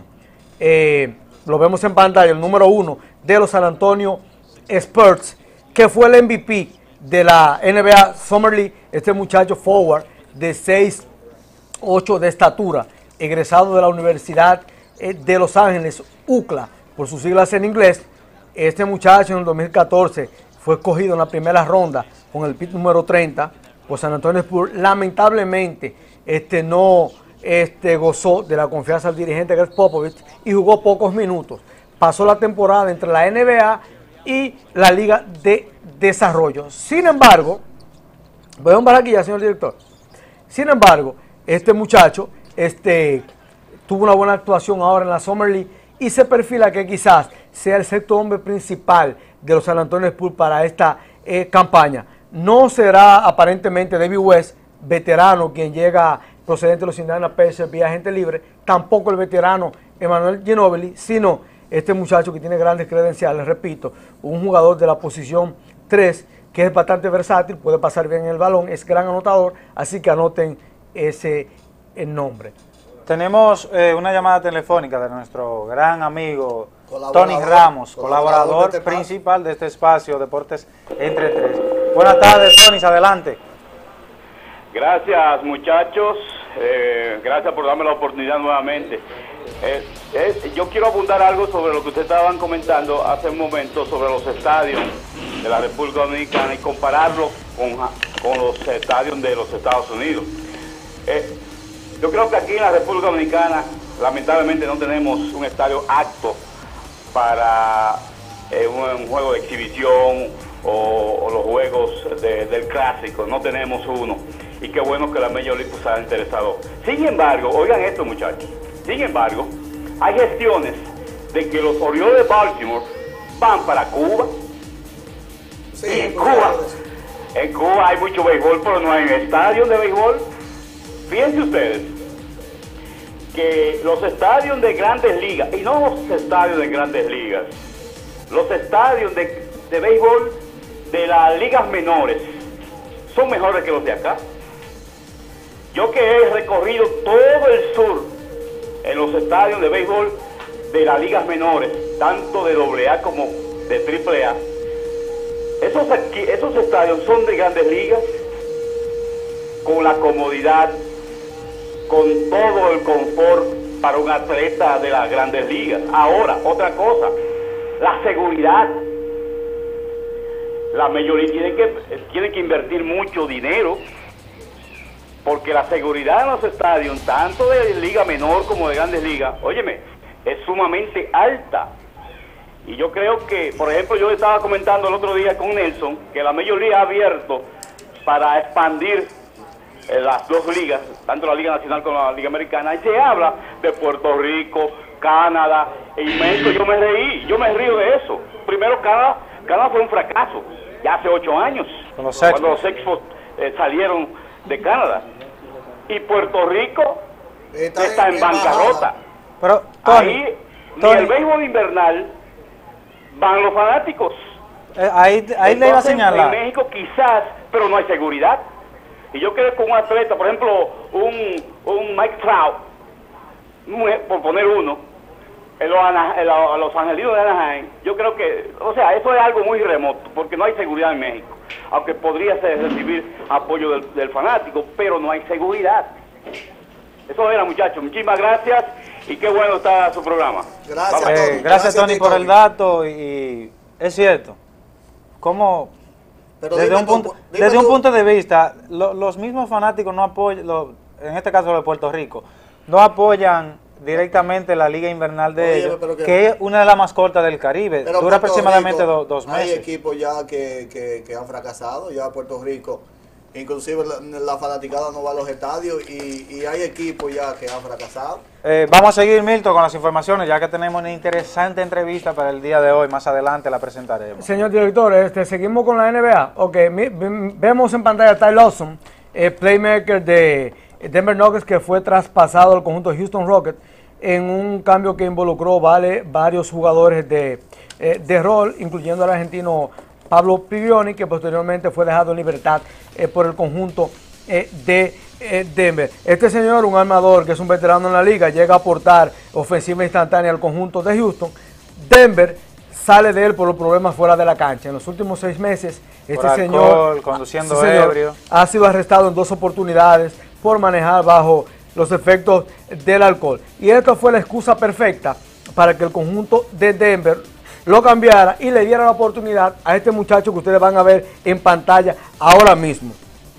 Eh, lo vemos en pantalla, el número uno de los San Antonio Spurs, que fue el M V P de la N B A Summer League. Este muchacho forward de seis ocho de estatura, egresado de la Universidad de Los Ángeles, U C L A, por sus siglas en inglés. Este muchacho en el dos mil catorce fue escogido en la primera ronda con el pick número treinta por San Antonio Spurs. Lamentablemente este, no este, gozó de la confianza del dirigente Greg Popovich y jugó pocos minutos. Pasó la temporada entre la N B A y la Liga de Desarrollo. Sin embargo, voy a un aquí ya, señor director. Sin embargo, este muchacho este, tuvo una buena actuación ahora en la Summer League y se perfila que quizás sea el sexto hombre principal de los San Antonio Spurs para esta eh, campaña. No será aparentemente David West, veterano, quien llega procedente de los Indiana Pacers vía agente libre, tampoco el veterano Emmanuel Ginobili, sino este muchacho que tiene grandes credenciales, repito, un jugador de la posición tres, que es bastante versátil, puede pasar bien el balón, es gran anotador, así que anoten ese el nombre. Tenemos eh, una llamada telefónica de nuestro gran amigo Colaborador, Tony Ramos, colaborador colaborador de este principal de este espacio Deportes Entre Tres. Buenas tardes, Tony, adelante. Gracias, muchachos, eh, gracias por darme la oportunidad nuevamente. Eh, eh, yo quiero abundar algo sobre lo que ustedes estaban comentando hace un momento sobre los estadios de la República Dominicana y compararlo con, con los estadios de los Estados Unidos. Eh, yo creo que aquí en la República Dominicana lamentablemente no tenemos un estadio apto para eh, un, un juego de exhibición o, o los juegos de, del clásico, no tenemos uno. Y qué bueno que la Major League se ha interesado. Sin embargo, oigan esto, muchachos, sin embargo, hay gestiones de que los Orioles de Baltimore van para Cuba. Sí, y en pues, Cuba, sí. en Cuba hay mucho béisbol, pero no hay estadios de béisbol. Fíjense ustedes que los estadios de grandes ligas, y no los estadios de grandes ligas, los estadios de, de béisbol de las ligas menores son mejores que los de acá. Yo que he recorrido todo el sur en los estadios de béisbol de las ligas menores, tanto de doble A como de triple A, esos, aquí, esos estadios son de grandes ligas, con la comodidad, con todo el confort para un atleta de las grandes ligas. Ahora, otra cosa, la seguridad. La Major League tiene que, tiene que invertir mucho dinero, porque la seguridad en los estadios, tanto de liga menor como de grandes ligas, óyeme, es sumamente alta. Y yo creo que, por ejemplo, yo estaba comentando el otro día con Nelson, que la Major League ha abierto para expandir eh, las dos ligas, tanto la Liga Nacional como la Liga Americana, y se habla de Puerto Rico, Canadá y México. Yo me reí, yo me río de eso. Primero, Canadá, Canadá fue un fracaso, ya hace ocho años, Con los cuando Expos. los Expos eh, salieron de Canadá. Y Puerto Rico Está está en- en en bancarrota. bajada. Pero, Tony, Ahí, ni Tony, el béisbol invernal, van los fanáticos. eh, ahí, ahí le iba a Entonces, señalar. En México quizás, pero no hay seguridad. Y yo creo que un atleta, por ejemplo, un, un Mike Trout, un- por poner uno, en los, Ana- en los, los Angelinos de Anaheim, yo creo que, o sea, eso es algo muy remoto, porque no hay seguridad en México. Aunque podría ser recibir apoyo del, del fanático, pero no hay seguridad. Eso era, muchachos. Muchísimas gracias y qué bueno está su programa. Gracias, Bye, bye. Eh, Tony. gracias, Gracias a Tony, ti, por Tony. el dato. Y, y es cierto. ¿Cómo? Pero desde dime un tú, punto, dime desde un tú. punto de vista, lo- los mismos fanáticos no apoyan, lo- en este caso los de Puerto Rico, no apoyan directamente la liga invernal de Oye, ellos, pero que- que es una de las más cortas del Caribe. Pero Dura Puerto aproximadamente Rico, do- dos Hay meses. equipos ya que, que, que han fracasado, ya Puerto Rico, inclusive la, la fanaticada no va a los estadios y, y hay equipos ya que han fracasado. Eh, vamos a seguir, Milton, con las informaciones, ya que tenemos una interesante entrevista para el día de hoy. Más adelante la presentaremos. Señor director, este, seguimos con la N B A. Ok, mi- vi- vemos en pantalla a Ty Lawson, el playmaker de Denver Nuggets, que fue traspasado al conjunto de Houston Rockets en un cambio que involucró vale, varios jugadores de, eh, de rol, incluyendo al argentino Pablo Prigioni, que posteriormente fue dejado en libertad eh, por el conjunto eh, de eh, Denver. Este señor, un armador que es un veterano en la liga, llega a aportar ofensiva instantánea al conjunto de Houston. Denver sale de él por los problemas fuera de la cancha. En los últimos seis meses, este Por alcohol, señor, conduciendo sí, señor, ebrio. ha sido arrestado en dos oportunidades por manejar bajo los efectos del alcohol. Y esta fue la excusa perfecta para que el conjunto de Denver lo cambiara y le diera la oportunidad a este muchacho que ustedes van a ver en pantalla ahora mismo.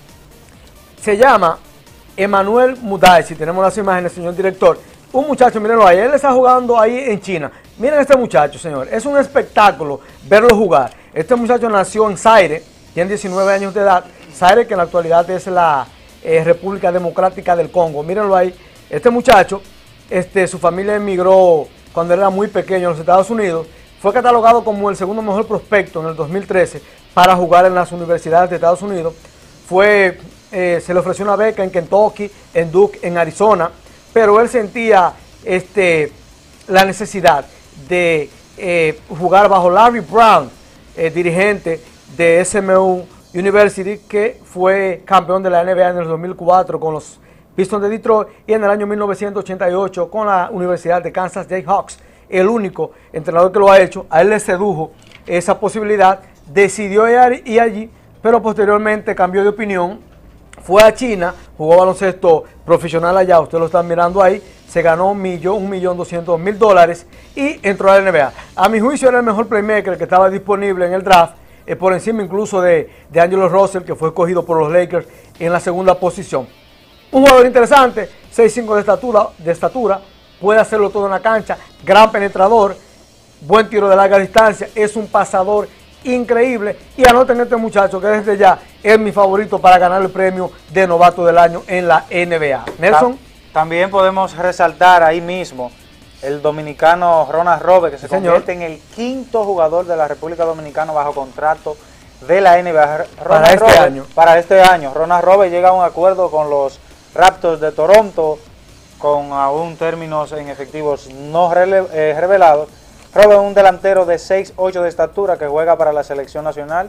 Se llama Emmanuel Muday, si tenemos las imágenes, señor director. Un muchacho, mírenlo ahí, él está jugando ahí en China. Miren este muchacho, señor, es un espectáculo verlo jugar. Este muchacho nació en Zaire, tiene diecinueve años de edad. Zaire, que en la actualidad es la eh, República Democrática del Congo. Mírenlo ahí, este muchacho, este, su familia emigró cuando era muy pequeño en los Estados Unidos. Fue catalogado como el segundo mejor prospecto en el dos mil trece para jugar en las universidades de Estados Unidos. Fue, eh, se le ofreció una beca en Kentucky, en Duke, en Arizona, pero él sentía este, la necesidad de eh, jugar bajo Larry Brown, eh, dirigente de S M U University, que fue campeón de la N B A en el dos mil cuatro con los Pistons de Detroit y en el año mil novecientos ochenta y ocho con la Universidad de Kansas Jayhawks. El único entrenador que lo ha hecho, a él le sedujo esa posibilidad, decidió ir allí, pero posteriormente cambió de opinión, fue a China, jugó baloncesto profesional allá, ustedes lo están mirando ahí, se ganó un millón, un millón doscientos mil dólares y entró a la N B A. A mi juicio era el mejor playmaker que estaba disponible en el draft, eh, por encima incluso de, de Angelo Russell, que fue escogido por los Lakers en la segunda posición. Un jugador interesante, seis cinco de estatura, de estatura, puede hacerlo todo en la cancha, gran penetrador, buen tiro de larga distancia, es un pasador increíble. Y anoten este muchacho que desde ya es mi favorito para ganar el premio de novato del año en la N B A. Nelson. También podemos resaltar ahí mismo el dominicano Ronald Robert, que se sí, convierte en el quinto jugador de la República Dominicana bajo contrato de la N B A. Ronald para este Robert, año. Para este año. Ronald Robert llega a un acuerdo con los Raptors de Toronto, con aún términos en efectivos no rele, eh, revelados. Robert es un delantero de seis ocho de estatura que juega para la selección nacional,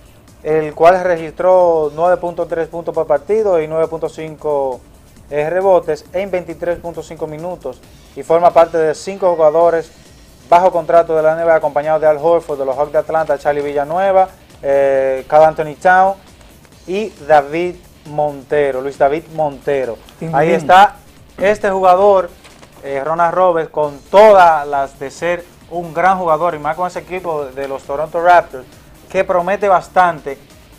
el cual registró nueve punto tres puntos por partido y nueve punto cinco eh, rebotes en veintitrés punto cinco minutos, y forma parte de cinco jugadores bajo contrato de la N B A, acompañados de Al Horford, de los Hawks de Atlanta, Charlie Villanueva, eh, Karl Anthony Towns y David Montero, Luis David Montero. Ahí está este jugador, eh, Ronald Robert, con todas las de ser un gran jugador, y más con ese equipo de los Toronto Raptors, que promete bastante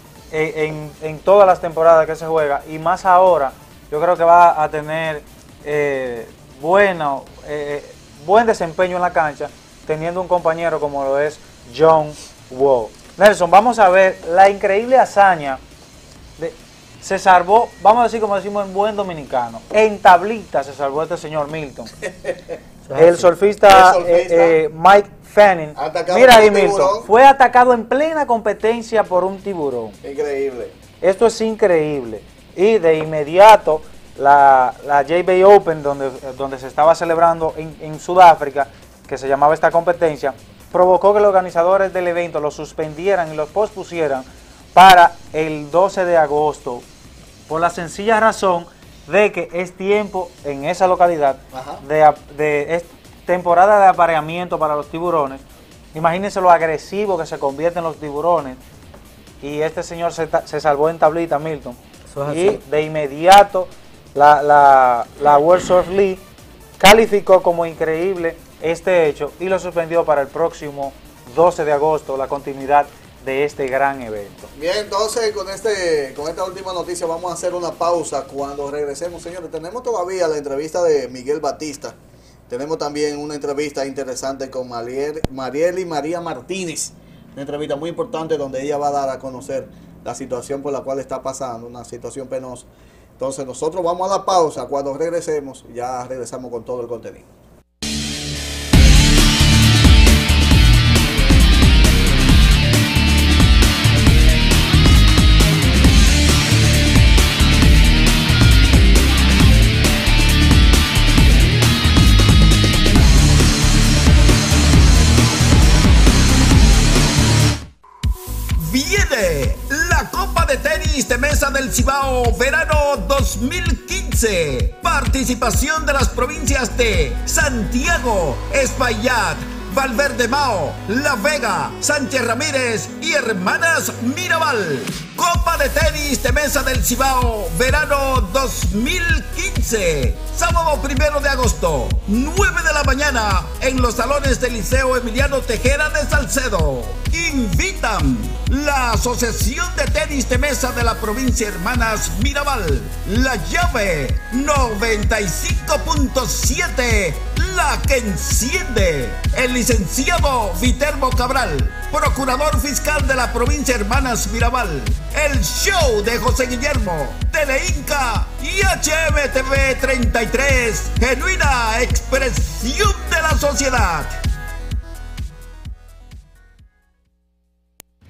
en, en, en todas las temporadas que se juega, y más ahora. Yo creo que va a tener eh, bueno, eh, buen desempeño en la cancha, teniendo un compañero como lo es John Wall. Nelson, vamos a ver la increíble hazaña. De, se salvó, vamos a decir como decimos en buen dominicano, en tablita se salvó este señor Milton. El surfista, el surfista. Eh, eh, Mike Fanning. Mira ahí, Milton, fue atacado en plena competencia por un tiburón. Increíble. Esto es increíble. Y de inmediato la, la J B Open, donde, donde se estaba celebrando en, en Sudáfrica, que se llamaba esta competencia, provocó que los organizadores del evento lo suspendieran y lo pospusieran para el doce de agosto, por la sencilla razón de que es tiempo en esa localidad de, de es temporada de apareamiento para los tiburones. Imagínense lo agresivo que se convierten los tiburones, y este señor se, se salvó en tablita, Milton. Y de inmediato la, la, la World Surf League calificó como increíble este hecho y lo suspendió para el próximo doce de agosto, la continuidad de este gran evento. Bien, entonces con este con esta última noticia vamos a hacer una pausa. Cuando regresemos, señores, tenemos todavía la entrevista de Miguel Batista. Tenemos también una entrevista interesante con Mariel, Marieli María Martínez, una entrevista muy importante donde ella va a dar a conocer la situación por la cual está pasando, una situación penosa. Entonces nosotros vamos a la pausa. Cuando regresemos, ya regresamos con todo el contenido. Viene la Copa de Tenis de Mesa del Cibao Verano dos mil quince. Participación de las provincias de Santiago, Espaillat, Valverde Mao, La Vega, Sánchez Ramírez y Hermanas Mirabal. Copa de Tenis de Mesa del Cibao Verano dos mil quince. Sábado primero de agosto, nueve de la mañana, en los salones del Liceo Emiliano Tejera de Salcedo. Invitan la Asociación de Tenis de Mesa de la provincia Hermanas Mirabal. La Llave noventa y cinco punto siete, la que enciende. El licenciado Viterbo Cabral, procurador fiscal de la provincia Hermanas Mirabal. El show de José Guillermo, Teleinca y H M T V treinta y tres, genuina expresión de la sociedad.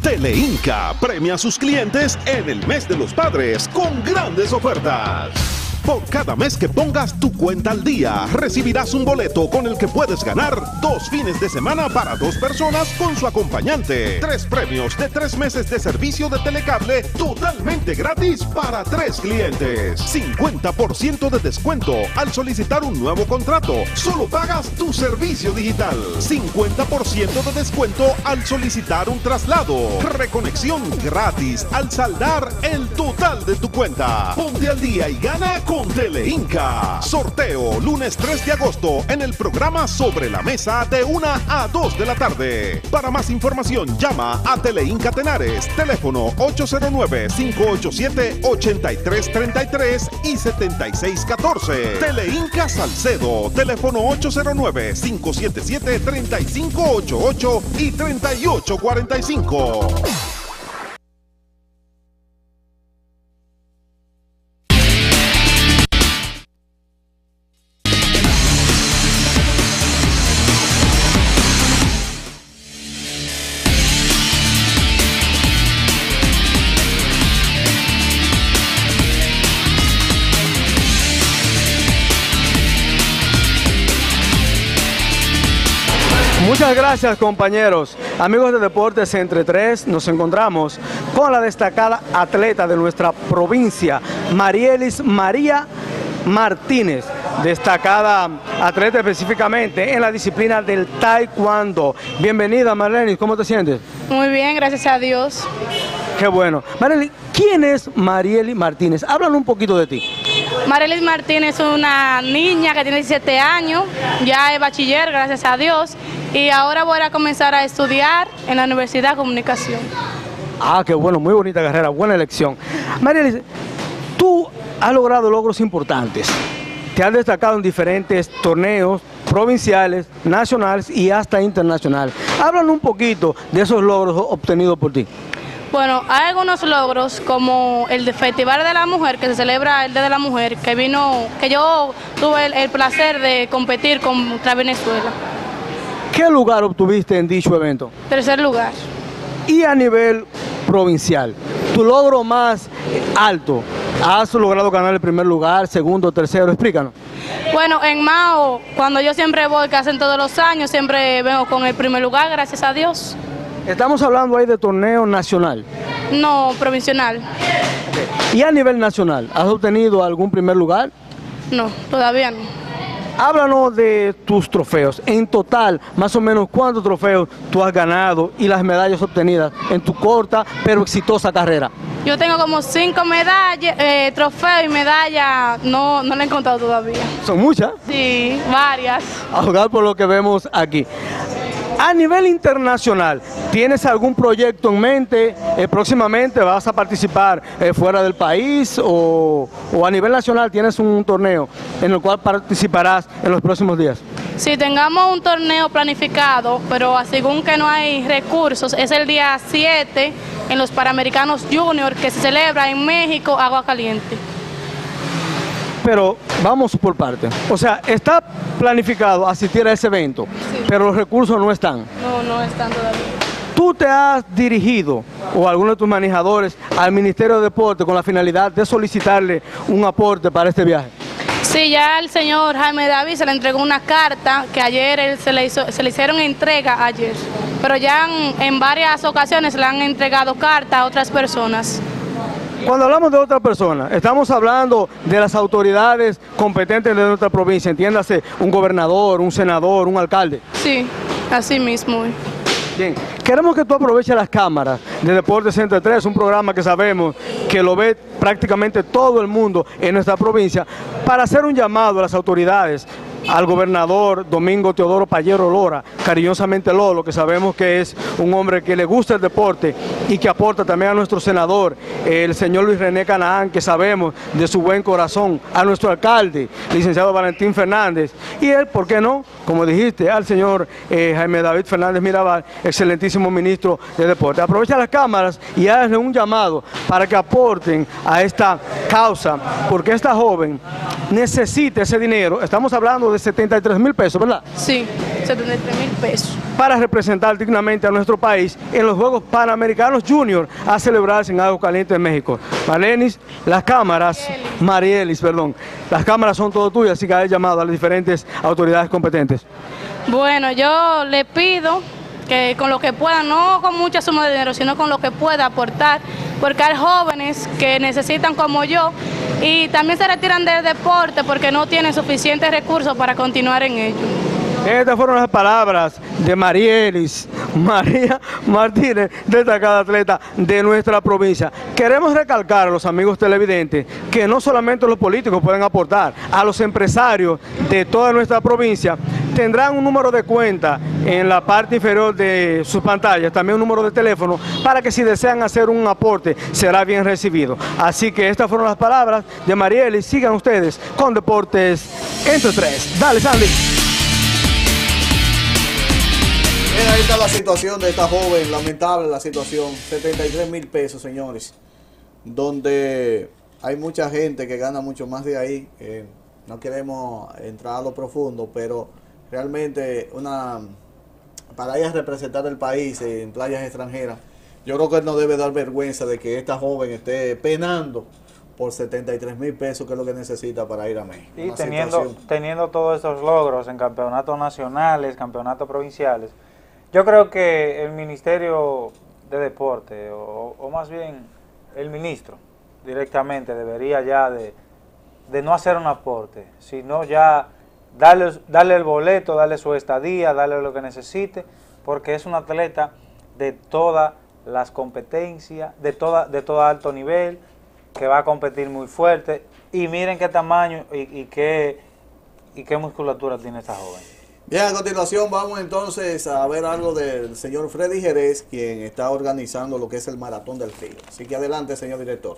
Teleinca premia a sus clientes en el mes de los padres con grandes ofertas. Por cada mes que pongas tu cuenta al día, recibirás un boleto con el que puedes ganar dos fines de semana para dos personas con su acompañante. Tres premios de tres meses de servicio de telecable totalmente gratis para tres clientes. cincuenta por ciento de descuento al solicitar un nuevo contrato. Solo pagas tu servicio digital. cincuenta por ciento de descuento al solicitar un traslado. Reconexión gratis al saldar el total de tu cuenta. Ponte al día y gana con Con Teleinca. Sorteo lunes tres de agosto en el programa Sobre la Mesa de una a dos de la tarde. Para más información llama a Teleinca Tenares. Teléfono ocho cero nueve, cinco ocho siete, ocho tres tres tres y siete seis uno cuatro. Teleinca Salcedo. Teléfono ocho cero nueve, cinco siete siete, tres cinco ocho ocho y tres ocho cuatro cinco. Muchas gracias, compañeros. Amigos de Deportes Entre Tres, nos encontramos con la destacada atleta de nuestra provincia, Marielis María Martínez, destacada atleta específicamente en la disciplina del taekwondo. Bienvenida, Marielis, ¿cómo te sientes? Muy bien, gracias a Dios. Qué bueno. Marielis, ¿quién es Marielis Martínez? Háblanos un poquito de ti. Marielis Martínez es una niña que tiene diecisiete años, ya es bachiller, gracias a Dios, y ahora voy a comenzar a estudiar en la Universidad de Comunicación. Ah, qué bueno, muy bonita carrera, buena elección. Marielis, tú has logrado logros importantes, te has destacado en diferentes torneos provinciales, nacionales y hasta internacionales. Háblanos un poquito de esos logros obtenidos por ti. Bueno, hay algunos logros como el de Festival de la Mujer, que se celebra el Día de la Mujer, que vino, que yo tuve el, el placer de competir contra Venezuela. ¿Qué lugar obtuviste en dicho evento? Tercer lugar. Y a nivel provincial, tu logro más alto, ¿has logrado ganar el primer lugar, segundo, tercero? Explícanos. Bueno, en Mao, cuando yo siempre voy, que hacen todos los años, siempre vengo con el primer lugar, gracias a Dios. Estamos hablando ahí de torneo nacional. No, provincial. ¿Y a nivel nacional, has obtenido algún primer lugar? No, todavía no. Háblanos de tus trofeos. En total, más o menos, ¿cuántos trofeos tú has ganado y las medallas obtenidas en tu corta pero exitosa carrera? Yo tengo como cinco medallas, eh, trofeos y medallas, no, no la he contado todavía. ¿Son muchas? Sí, varias. A jugar por lo que vemos aquí. A nivel internacional, ¿tienes algún proyecto en mente? Eh, próximamente vas a participar eh, fuera del país o, o a nivel nacional tienes un torneo en el cual participarás en los próximos días. Si tengamos un torneo planificado, pero según que no hay recursos, es el día siete en los Panamericanos Junior que se celebra en México, Aguascalientes. Pero vamos por parte. O sea, está planificado asistir a ese evento, sí, pero los recursos no están. No, no están todavía. ¿Tú te has dirigido, o alguno de tus manejadores, al Ministerio de Deporte con la finalidad de solicitarle un aporte para este viaje? Sí, ya el señor Jaime David se le entregó una carta que ayer él se, le hizo, se le hicieron entrega ayer, pero ya en, en varias ocasiones le han entregado carta a otras personas. Cuando hablamos de otra persona, estamos hablando de las autoridades competentes de nuestra provincia, entiéndase, un gobernador, un senador, un alcalde. Sí, así mismo. Bien, queremos que tú aproveches las cámaras de Deportes Entre Tres, un programa que sabemos que lo ve prácticamente todo el mundo en nuestra provincia, para hacer un llamado a las autoridades, al gobernador Domingo Teodoro Payero Lora, cariñosamente Lolo, que sabemos que es un hombre que le gusta el deporte y que aporta también a nuestro senador, el señor Luis René Canaán, que sabemos de su buen corazón, a nuestro alcalde, licenciado Valentín Fernández, y él, ¿por qué no?, como dijiste, al señor eh, Jaime David Fernández Mirabal, excelentísimo ministro de Deporte. Aprovecha las cámaras y hazle un llamado para que aporten a esta causa, porque esta joven necesita ese dinero. Estamos hablando de setenta y tres mil pesos, ¿verdad? Sí, setenta y tres mil pesos. para representar dignamente a nuestro país en los Juegos Panamericanos Junior a celebrarse en Aguascalientes, México. Marlenis, las cámaras, Marielis, perdón, las cámaras son todo tuyas, así que hay llamado a las diferentes autoridades competentes. Bueno, yo le pido que con lo que pueda, no con mucha suma de dinero, sino con lo que pueda aportar, porque hay jóvenes que necesitan como yo y también se retiran del deporte porque no tienen suficientes recursos para continuar en ello. Estas fueron las palabras de Marielis María Martínez, destacada atleta de nuestra provincia. Queremos recalcar a los amigos televidentes que no solamente los políticos pueden aportar, a los empresarios de toda nuestra provincia tendrán un número de cuenta en la parte inferior de sus pantallas, también un número de teléfono, para que si desean hacer un aporte será bien recibido. Así que estas fueron las palabras de Marielis. Sigan ustedes con Deportes Entre Tres. Dale, Sandy. Bien, ahí está la situación de esta joven, lamentable la situación, setenta y tres mil pesos, señores, donde hay mucha gente que gana mucho más de ahí. Eh, no queremos entrar a lo profundo, pero realmente una para ella representar el país en playas extranjeras, yo creo que no debe dar vergüenza de que esta joven esté penando por setenta y tres mil pesos, que es lo que necesita para ir a México. Y teniendo, teniendo todos estos logros en campeonatos nacionales, campeonatos provinciales, yo creo que el Ministerio de Deporte, o, o más bien el ministro directamente, debería ya de, de no hacer un aporte, sino ya darle, darle el boleto, darle su estadía, darle lo que necesite, porque es un atleta de todas las competencias, de toda, de todo alto nivel, que va a competir muy fuerte, y miren qué tamaño y, y, qué, y qué musculatura tiene esta joven. Bien, a continuación vamos entonces a ver algo del señor Freddy Jerez, quien está organizando lo que es el Maratón del Río. Así que adelante, señor director.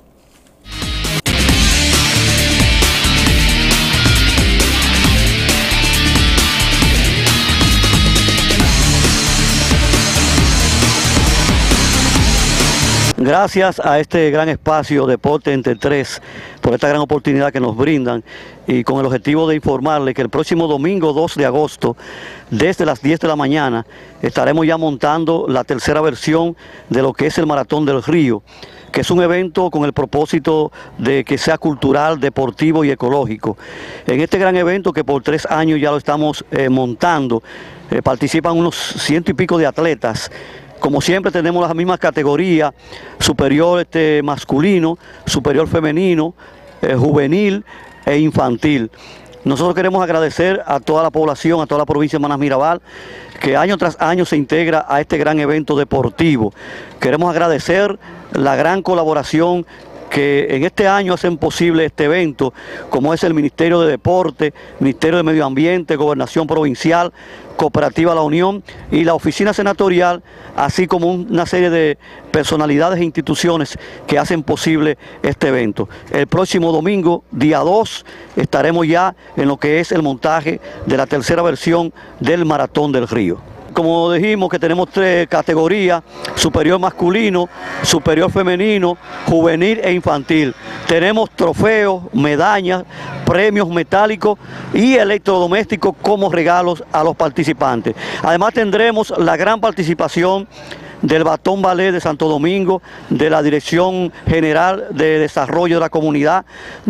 Gracias a este gran espacio Deporte Entre Tres por esta gran oportunidad que nos brindan, y con el objetivo de informarle que el próximo domingo dos de agosto, desde las diez de la mañana, estaremos ya montando la tercera versión de lo que es el Maratón del Río, que es un evento con el propósito de que sea cultural, deportivo y ecológico. En este gran evento, que por tres años ya lo estamos eh, montando, eh, participan unos ciento y pico de atletas. Como siempre tenemos las mismas categorías: superior este, masculino, superior femenino, eh, juvenil e infantil. Nosotros queremos agradecer a toda la población, a toda la provincia de Manas Mirabal, que año tras año se integra a este gran evento deportivo. Queremos agradecer la gran colaboración que en este año hacen posible este evento, como es el Ministerio de Deporte, Ministerio de Medio Ambiente, Gobernación Provincial, Cooperativa La Unión y la Oficina Senatorial, así como una serie de personalidades e instituciones que hacen posible este evento. El próximo domingo, día dos, estaremos ya en lo que es el montaje de la tercera versión del Maratón del Río. Como dijimos, que tenemos tres categorías: superior masculino, superior femenino, juvenil e infantil. Tenemos trofeos, medallas, premios metálicos y electrodomésticos como regalos a los participantes. Además tendremos la gran participación del Batón Ballet de Santo Domingo, de la Dirección General de Desarrollo de la Comunidad,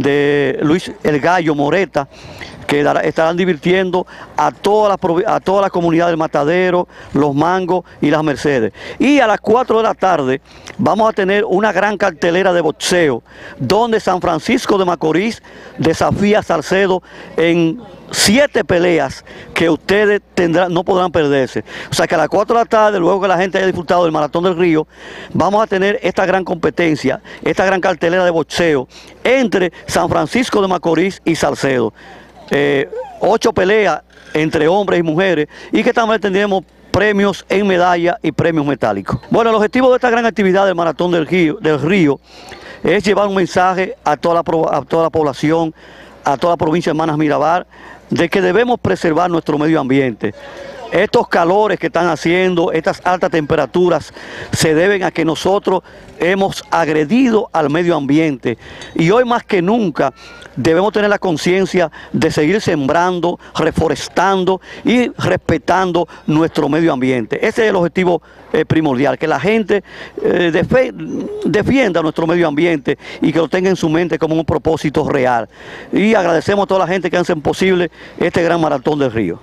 de Luis El Gallo Moreta, que dará, estarán divirtiendo a toda, la, a toda la comunidad del Matadero, Los Mangos y Las Mercedes. Y a las cuatro de la tarde vamos a tener una gran cartelera de boxeo, donde San Francisco de Macorís desafía a Salcedo en siete peleas que ustedes tendrán, no podrán perderse. O sea que a las cuatro de la tarde, luego que la gente haya disfrutado del Maratón del Río, vamos a tener esta gran competencia, esta gran cartelera de boxeo entre San Francisco de Macorís y Salcedo. Eh, ocho peleas entre hombres y mujeres, y que también tendremos premios en medalla y premios metálicos. Bueno, el objetivo de esta gran actividad del Maratón del Río, del Río es llevar un mensaje a toda, la, a toda la población, a toda la provincia de Manas Mirabal, de que debemos preservar nuestro medio ambiente. Estos calores que están haciendo, estas altas temperaturas, se deben a que nosotros hemos agredido al medio ambiente, y hoy más que nunca debemos tener la conciencia de seguir sembrando, reforestando y respetando nuestro medio ambiente. Ese es el objetivo eh, primordial, que la gente eh, defe defienda nuestro medio ambiente y que lo tenga en su mente como un propósito real. Y agradecemos a toda la gente que hacen posible este gran maratón del río.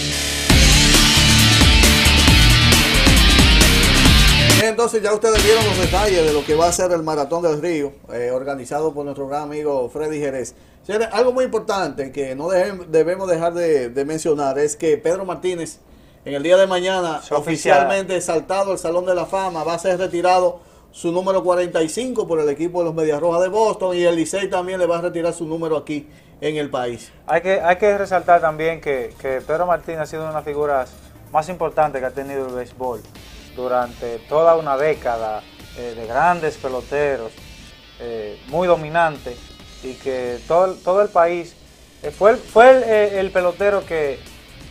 Entonces ya ustedes vieron los detalles de lo que va a ser el Maratón del Río, eh, organizado por nuestro gran amigo Freddy Jerez. Señores, algo muy importante que no dejen, debemos dejar de, de mencionar es que Pedro Martínez en el día de mañana Se oficialmente oficial. saltado al Salón de la Fama, va a ser retirado su número cuarenta y cinco por el equipo de los Medias Rojas de Boston, y el Licey también le va a retirar su número aquí en el país. Hay que, hay que resaltar también que, que Pedro Martínez ha sido una de las figuras más importantes que ha tenido el béisbol durante toda una década, eh, de grandes peloteros, eh, muy dominante, y que todo, todo el país eh, fue, el, fue el, eh, el pelotero que,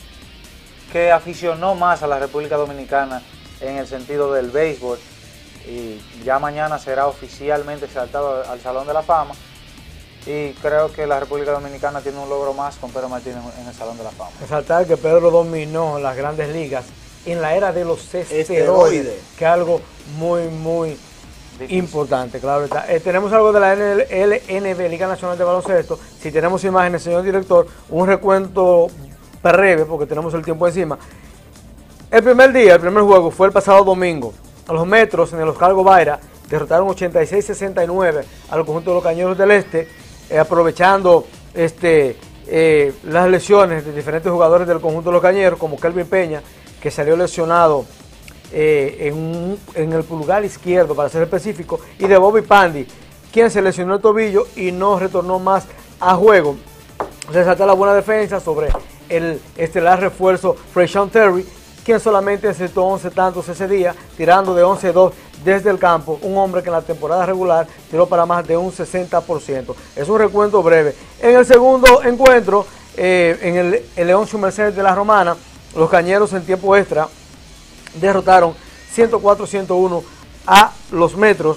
que aficionó más a la República Dominicana en el sentido del béisbol, y ya mañana será oficialmente exaltado al Salón de la Fama, y creo que la República Dominicana tiene un logro más con Pedro Martínez en el Salón de la Fama. Resaltar que Pedro dominó las grandes ligas en la era de los esteroides, Esteroide. que es algo muy, muy difícil, importante, claro está. Eh, tenemos algo de la L N B, Liga Nacional de Baloncesto. Si tenemos imágenes, señor director, un recuento breve, porque tenemos el tiempo encima. El primer día, el primer juego fue el pasado domingo. A los Metros, en el Oscar Gobaira, derrotaron ochenta y seis a sesenta y nueve al conjunto de los Cañeros del Este, eh, aprovechando este, eh, las lesiones de diferentes jugadores del conjunto de los Cañeros, como Kelvin Peña, que salió lesionado eh, en, un, en el pulgar izquierdo, para ser específico, y de Bobby Pandy, quien se lesionó el tobillo y no retornó más a juego. Resalta la buena defensa sobre el estelar refuerzo Freyshawn Terry, quien solamente encestó once tantos ese día, tirando de once a dos desde el campo, un hombre que en la temporada regular tiró para más de un sesenta por ciento. Es un recuento breve. En el segundo encuentro, eh, en el, el Leoncio Mercedes de la Romana, los Cañeros en tiempo extra derrotaron ciento cuatro a ciento uno a los Metros.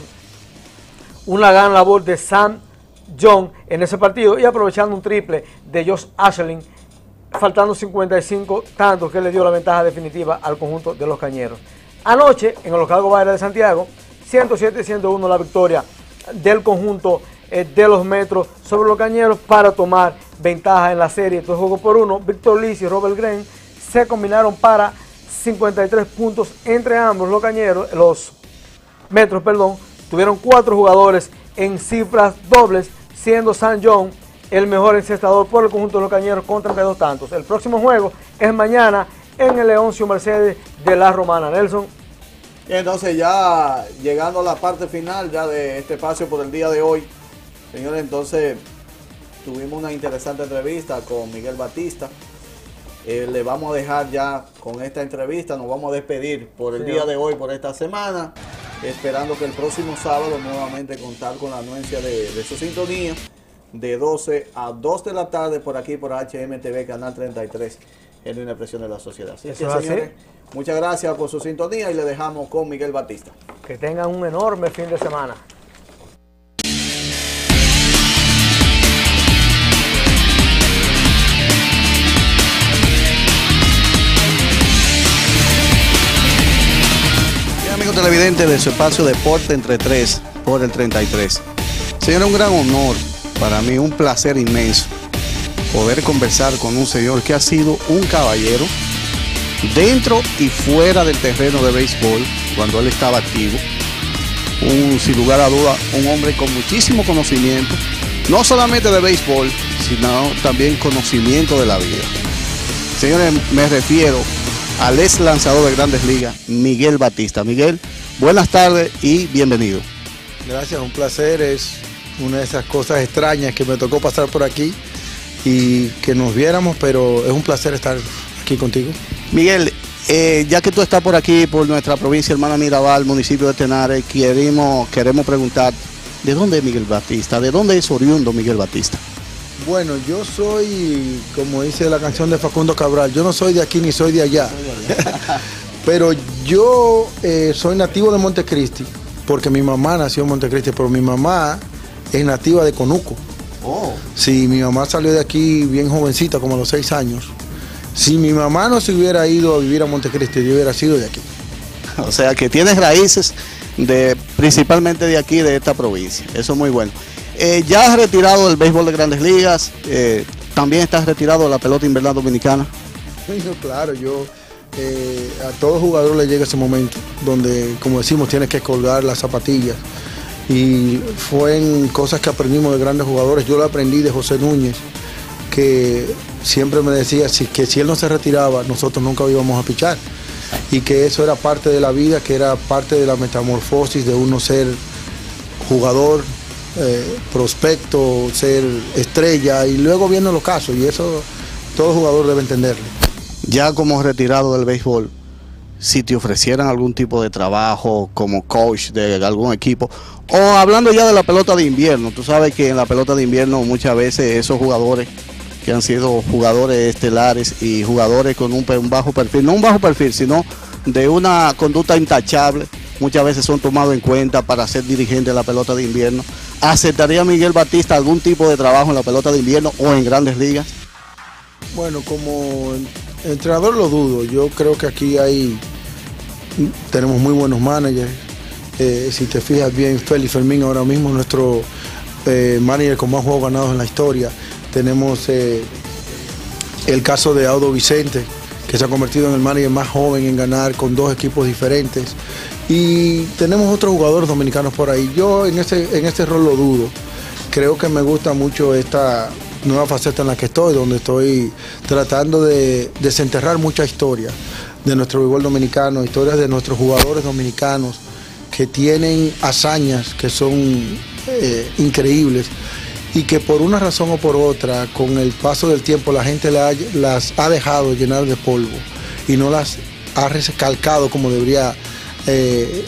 Una gran labor de Sam John en ese partido, y aprovechando un triple de Josh Ashelin, faltando cincuenta y cinco tantos, que le dio la ventaja definitiva al conjunto de los Cañeros. Anoche, en el Oscar Gobaira de Santiago, ciento siete a ciento uno la victoria del conjunto eh, de los Metros sobre los Cañeros para tomar ventaja en la serie. Dos juegos por uno. Víctor Liz y Robert Green se combinaron para cincuenta y tres puntos entre ambos. Los Cañeros, los Metros, perdón, tuvieron cuatro jugadores en cifras dobles, siendo Sam John el mejor encestador por el conjunto de los Cañeros con treinta y dos tantos. El próximo juego es mañana en el Leoncio Mercedes de la Romana. Nelson. Y entonces ya llegando a la parte final ya de este espacio por el día de hoy, señores, entonces tuvimos una interesante entrevista con Miguel Batista. Eh, le vamos a dejar ya con esta entrevista, nos vamos a despedir por el sí, día de hoy, por esta semana, esperando que el próximo sábado nuevamente contar con la anuencia de, de su sintonía, de doce a dos de la tarde por aquí por H M T V, Canal treinta y tres, en una expresión de la sociedad. Así que, señores, muchas gracias por su sintonía y le dejamos con Miguel Batista. Que tengan un enorme fin de semana. Amigos televidentes de su espacio Deporte entre tres por el treinta y tres. Señor, un gran honor para mí, un placer inmenso poder conversar con un señor que ha sido un caballero dentro y fuera del terreno de béisbol cuando él estaba activo. Un, sin lugar a duda, un hombre con muchísimo conocimiento, no solamente de béisbol, sino también conocimiento de la vida. Señores, me refiero al ex lanzador de Grandes Ligas, Miguel Batista. Miguel, buenas tardes y bienvenido. Gracias, un placer. Es una de esas cosas extrañas que me tocó pasar por aquí y que nos viéramos, pero es un placer estar aquí contigo. Miguel, eh, ya que tú estás por aquí, por nuestra provincia hermana Mirabal, municipio de Tenares, queremos, queremos preguntar, ¿de dónde es Miguel Batista? ¿De dónde es oriundo Miguel Batista? Bueno, yo soy, como dice la canción de Facundo Cabral, yo no soy de aquí ni soy de allá, pero yo eh, soy nativo de Montecristi, porque mi mamá nació en Montecristi, pero mi mamá es nativa de Conuco. Oh. Sí, mi mamá salió de aquí bien jovencita, como a los seis años. Si mi mamá no se hubiera ido a vivir a Montecristi, yo hubiera sido de aquí. O sea que tienes raíces de principalmente de aquí, de esta provincia. Eso es muy bueno. Eh, ya has retirado del béisbol de Grandes Ligas, eh, también estás retirado de la pelota invernal dominicana. No, claro, yo eh, a todo jugador le llega ese momento donde, como decimos, tienes que colgar las zapatillas. Y fueron cosas que aprendimos de grandes jugadores. Yo lo aprendí de José Núñez, que siempre me decía que si él no se retiraba, nosotros nunca íbamos a pichar. Y que eso era parte de la vida, que era parte de la metamorfosis de uno ser jugador, eh, prospecto, ser estrella, y luego viendo los casos, y eso todo jugador debe entenderlo. Ya como retirado del béisbol, si te ofrecieran algún tipo de trabajo como coach de algún equipo, o hablando ya de la pelota de invierno, tú sabes que en la pelota de invierno muchas veces esos jugadores que han sido jugadores estelares y jugadores con un, un bajo perfil, no un bajo perfil, sino de una conducta intachable, muchas veces son tomados en cuenta para ser dirigente de la pelota de invierno. ¿Aceptaría Miguel Batista algún tipo de trabajo en la pelota de invierno o en Grandes Ligas? Bueno, como entrenador lo dudo. Yo creo que aquí hay tenemos muy buenos managers. Eh, si te fijas bien, Félix Fermín ahora mismo es nuestro eh, manager con más juegos ganados en la historia. Tenemos eh, el caso de Audo Vicente, que se ha convertido en el manager más joven en ganar con dos equipos diferentes. Y tenemos otros jugadores dominicanos por ahí. Yo en este, en este rol lo dudo. Creo que me gusta mucho esta nueva faceta en la que estoy, donde estoy tratando de desenterrar mucha historia de nuestro béisbol dominicano, historias de nuestros jugadores dominicanos que tienen hazañas que son eh, increíbles y que por una razón o por otra, con el paso del tiempo, la gente la, las ha dejado llenar de polvo y no las ha recalcado como debería eh,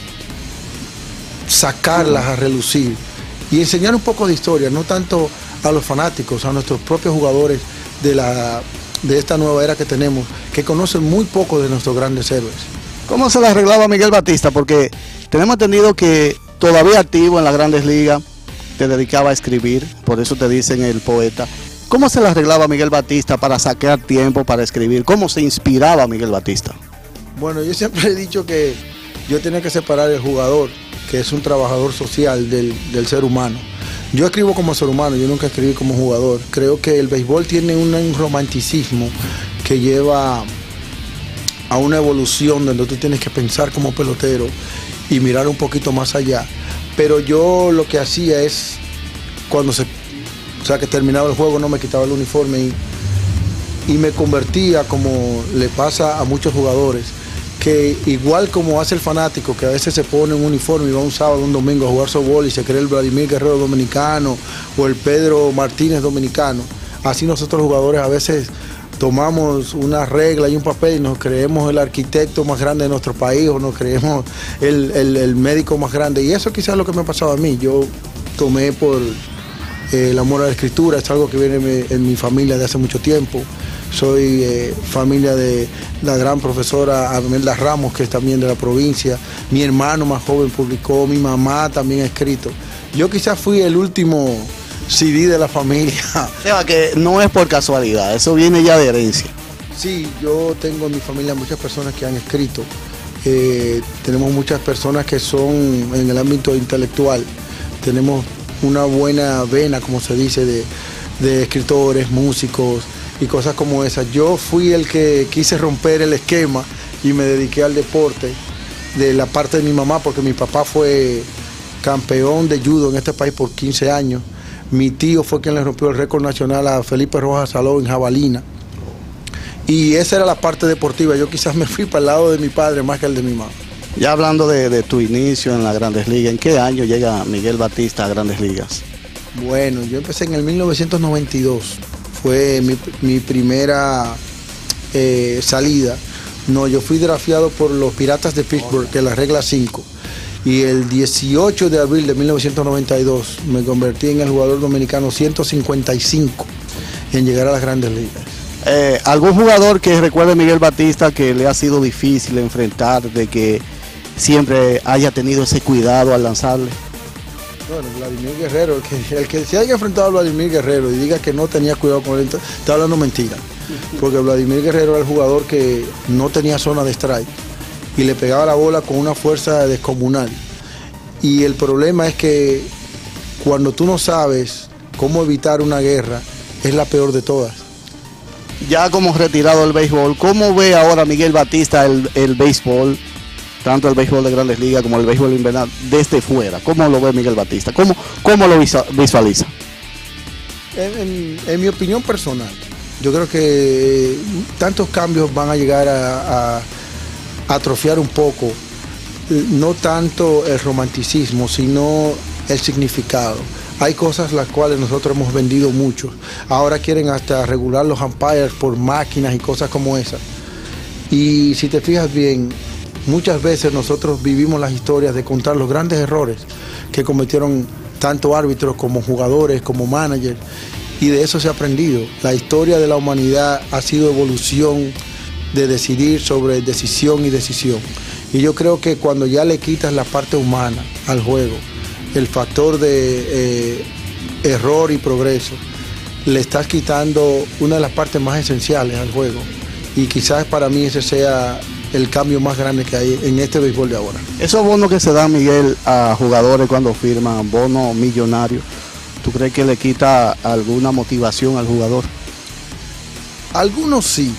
sacarlas a relucir y enseñar un poco de historia, no tanto a los fanáticos, a nuestros propios jugadores de, la, de esta nueva era que tenemos, que conocen muy poco de nuestros grandes héroes. ¿Cómo se le arreglaba a Miguel Batista? Porque tenemos entendido que todavía activo en las Grandes Ligas, te dedicaba a escribir, por eso te dicen el poeta. ¿Cómo se le arreglaba a Miguel Batista para sacar tiempo para escribir? ¿Cómo se inspiraba Miguel Batista? Bueno, yo siempre he dicho que yo tenía que separar el jugador, que es un trabajador social, del, del ser humano. Yo escribo como ser humano, yo nunca escribí como jugador. Creo que el béisbol tiene un, un romanticismo que lleva a una evolución donde tú tienes que pensar como pelotero y mirar un poquito más allá. Pero yo lo que hacía es, cuando se, o sea, que terminaba el juego, no me quitaba el uniforme y, y me convertía, como le pasa a muchos jugadores, que igual como hace el fanático, que a veces se pone un uniforme y va un sábado, un domingo a jugar softball y se cree el Vladimir Guerrero dominicano o el Pedro Martínez dominicano, así nosotros los jugadores a veces tomamos una regla y un papel y nos creemos el arquitecto más grande de nuestro país o nos creemos el, el, el médico más grande, y eso quizás es lo que me ha pasado a mí. Yo tomé por eh, el amor a la escritura, es algo que viene en, en mi familia de hace mucho tiempo. Soy eh, familia de la gran profesora Amelda Ramos, que es también de la provincia. Mi hermano más joven publicó, mi mamá también ha escrito. Yo quizás fui el último C D de la familia. O sea, que no es por casualidad, eso viene ya de herencia. Sí, yo tengo en mi familia muchas personas que han escrito. Eh, tenemos muchas personas que son en el ámbito intelectual. Tenemos una buena vena, como se dice, de, de escritores, músicos y cosas como esas. Yo fui el que quise romper el esquema y me dediqué al deporte de la parte de mi mamá, porque mi papá fue campeón de judo en este país por quince años. Mi tío fue quien le rompió el récord nacional a Felipe Rojas Saló en jabalina. Y esa era la parte deportiva. Yo quizás me fui para el lado de mi padre más que el de mi mamá. Ya hablando de, de tu inicio en las Grandes Ligas, ¿en qué año llega Miguel Batista a Grandes Ligas? Bueno, yo empecé en el mil novecientos noventa y dos. Fue mi, mi primera eh, salida. No, yo fui drafteado por los Piratas de Pittsburgh, que es la regla cinco. Y el dieciocho de abril de mil novecientos noventa y dos me convertí en el jugador dominicano ciento cincuenta y cinco en llegar a las Grandes Ligas. Eh, ¿Algún jugador que recuerde a Miguel Batista que le ha sido difícil enfrentar, de que siempre haya tenido ese cuidado al lanzarle? Bueno, Vladimir Guerrero, el que, el que se haya enfrentado a Vladimir Guerrero y diga que no tenía cuidado con él, está hablando mentira. Porque Vladimir Guerrero era el jugador que no tenía zona de strike y le pegaba la bola con una fuerza descomunal. Y el problema es que cuando tú no sabes cómo evitar una guerra, es la peor de todas. Ya como retirado del béisbol, ¿cómo ve ahora Miguel Batista el, el béisbol? Tanto el béisbol de Grandes Ligas como el béisbol invernal, desde fuera. ¿Cómo lo ve Miguel Batista? ¿Cómo, cómo lo visualiza? En, en, en mi opinión personal, yo creo que tantos cambios van a llegar a, a, a atrofiar un poco, no tanto el romanticismo, sino el significado. Hay cosas las cuales nosotros hemos vendido mucho. Ahora quieren hasta regular los umpires por máquinas y cosas como esas. Y si te fijas bien, muchas veces nosotros vivimos las historias de contar los grandes errores que cometieron tanto árbitros como jugadores, como managers, y de eso se ha aprendido. La historia de la humanidad ha sido evolución de decidir sobre decisión y decisión. Y yo creo que cuando ya le quitas la parte humana al juego, el factor de eh, error y progreso, le estás quitando una de las partes más esenciales al juego. Y quizás para mí ese sea el cambio más grande que hay en este béisbol de ahora. Esos bonos que se dan, Miguel, a jugadores cuando firman bonos millonarios, ¿tú crees que le quita alguna motivación al jugador? Algunos sí,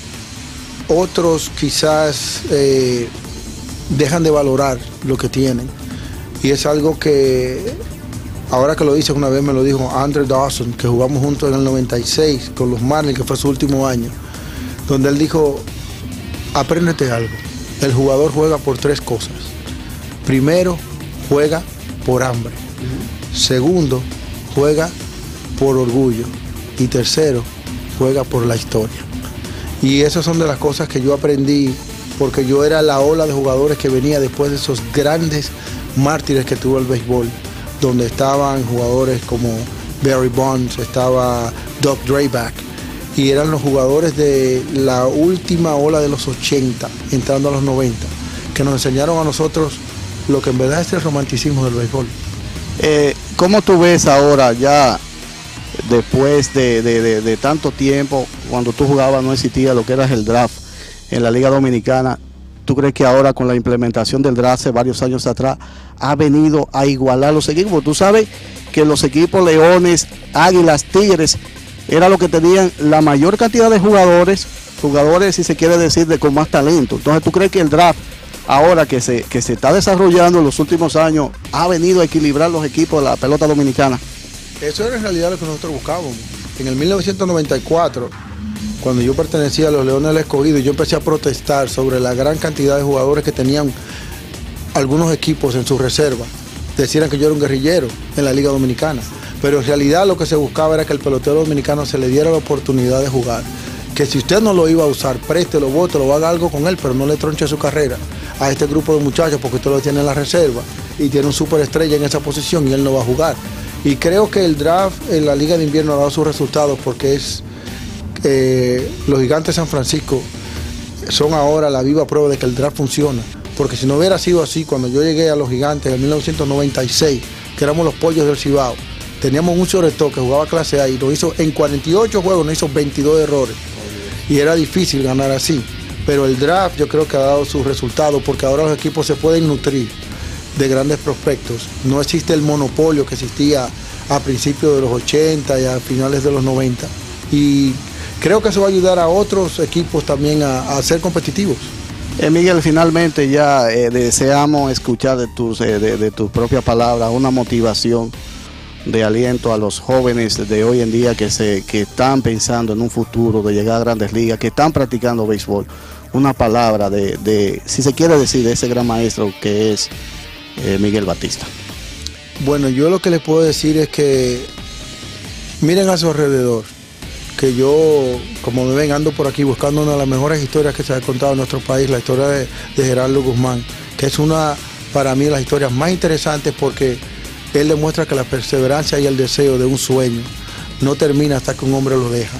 otros quizás eh, dejan de valorar lo que tienen. Y es algo que, ahora que lo dices, una vez me lo dijo Andre Dawson, que jugamos juntos en el noventa y seis con los Marlins, que fue su último año, donde él dijo: apréndete algo, el jugador juega por tres cosas. Primero, juega por hambre. Segundo, juega por orgullo. Y tercero, juega por la historia. Y esas son de las cosas que yo aprendí, porque yo era la ola de jugadores que venía después de esos grandes mártires que tuvo el béisbol, donde estaban jugadores como Barry Bonds, estaba Doc Drayback, y eran los jugadores de la última ola de los ochenta, entrando a los noventa, que nos enseñaron a nosotros lo que en verdad es el romanticismo del béisbol. Eh, ¿Cómo tú ves ahora, ya después de, de, de, de tanto tiempo, cuando tú jugabas no existía lo que era el draft en la Liga Dominicana? ¿Tú crees que ahora con la implementación del draft hace varios años atrás ha venido a igualar los equipos? Tú sabes que los equipos Leones, Águilas, Tigres, era lo que tenían la mayor cantidad de jugadores, jugadores si se quiere decir de con más talento. Entonces, ¿tú crees que el draft ahora que se, que se está desarrollando en los últimos años ha venido a equilibrar los equipos de la pelota dominicana? Eso era en realidad lo que nosotros buscábamos. En el mil novecientos noventa y cuatro, cuando yo pertenecía a los Leones del Escogido, yo empecé a protestar sobre la gran cantidad de jugadores que tenían algunos equipos en su reserva. Decían que yo era un guerrillero en la Liga Dominicana, pero en realidad lo que se buscaba era que el pelotero dominicano se le diera la oportunidad de jugar. Que si usted no lo iba a usar, préstelo, bótelo, haga algo con él, pero no le tronche su carrera a este grupo de muchachos, porque usted lo tiene en la reserva y tiene un superestrella en esa posición y él no va a jugar. Y creo que el draft en la Liga de Invierno ha dado sus resultados, porque es eh, los Gigantes de San Francisco son ahora la viva prueba de que el draft funciona. Porque si no hubiera sido así, cuando yo llegué a los Gigantes en mil novecientos noventa y seis, que éramos los pollos del Cibao, teníamos un shortstop que jugaba clase A y nos hizo en cuarenta y ocho juegos, nos hizo veintidós errores. Y era difícil ganar así. Pero el draft yo creo que ha dado sus resultados, porque ahora los equipos se pueden nutrir de grandes prospectos. No existe el monopolio que existía a principios de los ochenta y a finales de los noventa. Y creo que eso va a ayudar a otros equipos también a, a ser competitivos. Eh, Miguel, finalmente ya eh, deseamos escuchar de tus, eh, de, de tus propias palabras una motivación de aliento a los jóvenes de hoy en día que, se, que están pensando en un futuro de llegar a Grandes Ligas, que están practicando béisbol. Una palabra de, de si se quiere decir, de ese gran maestro que es eh, Miguel Batista. Bueno, yo lo que les puedo decir es que miren a su alrededor, que yo, como me ven, ando por aquí buscando una de las mejores historias que se ha contado en nuestro país, la historia de, de Gerardo Guzmán, que es una, para mí, de las historias más interesantes, porque él demuestra que la perseverancia y el deseo de un sueño no termina hasta que un hombre lo deja.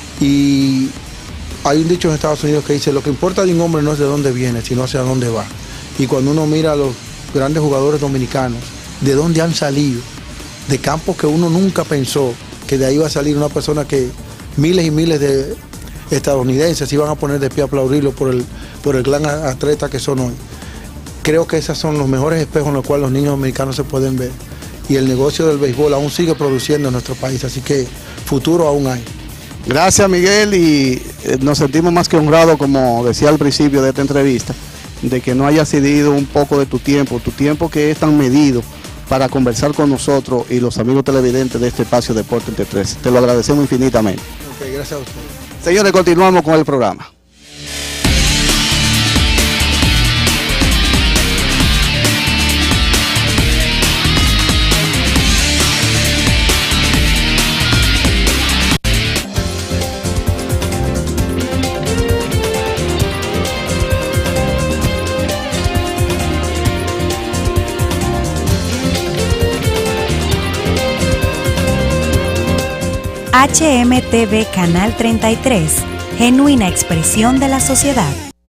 Y hay un dicho en Estados Unidos que dice: lo que importa de un hombre no es de dónde viene, sino hacia dónde va. Y cuando uno mira a los grandes jugadores dominicanos, de dónde han salido, de campos que uno nunca pensó que de ahí iba a salir una persona que miles y miles de estadounidenses iban a poner de pie a aplaudirlo por el, por el gran atleta que son hoy. Creo que esos son los mejores espejos en los cuales los niños americanos se pueden ver. Y el negocio del béisbol aún sigue produciendo en nuestro país, así que futuro aún hay. Gracias, Miguel, y nos sentimos más que honrados, como decía al principio de esta entrevista, de que no hayas cedido un poco de tu tiempo, tu tiempo que es tan medido para conversar con nosotros y los amigos televidentes de este espacio Deporte entre tres. Te lo agradecemos infinitamente. Ok, gracias a ustedes. Señores, continuamos con el programa. H M T V Canal treinta y tres, genuina expresión de la sociedad.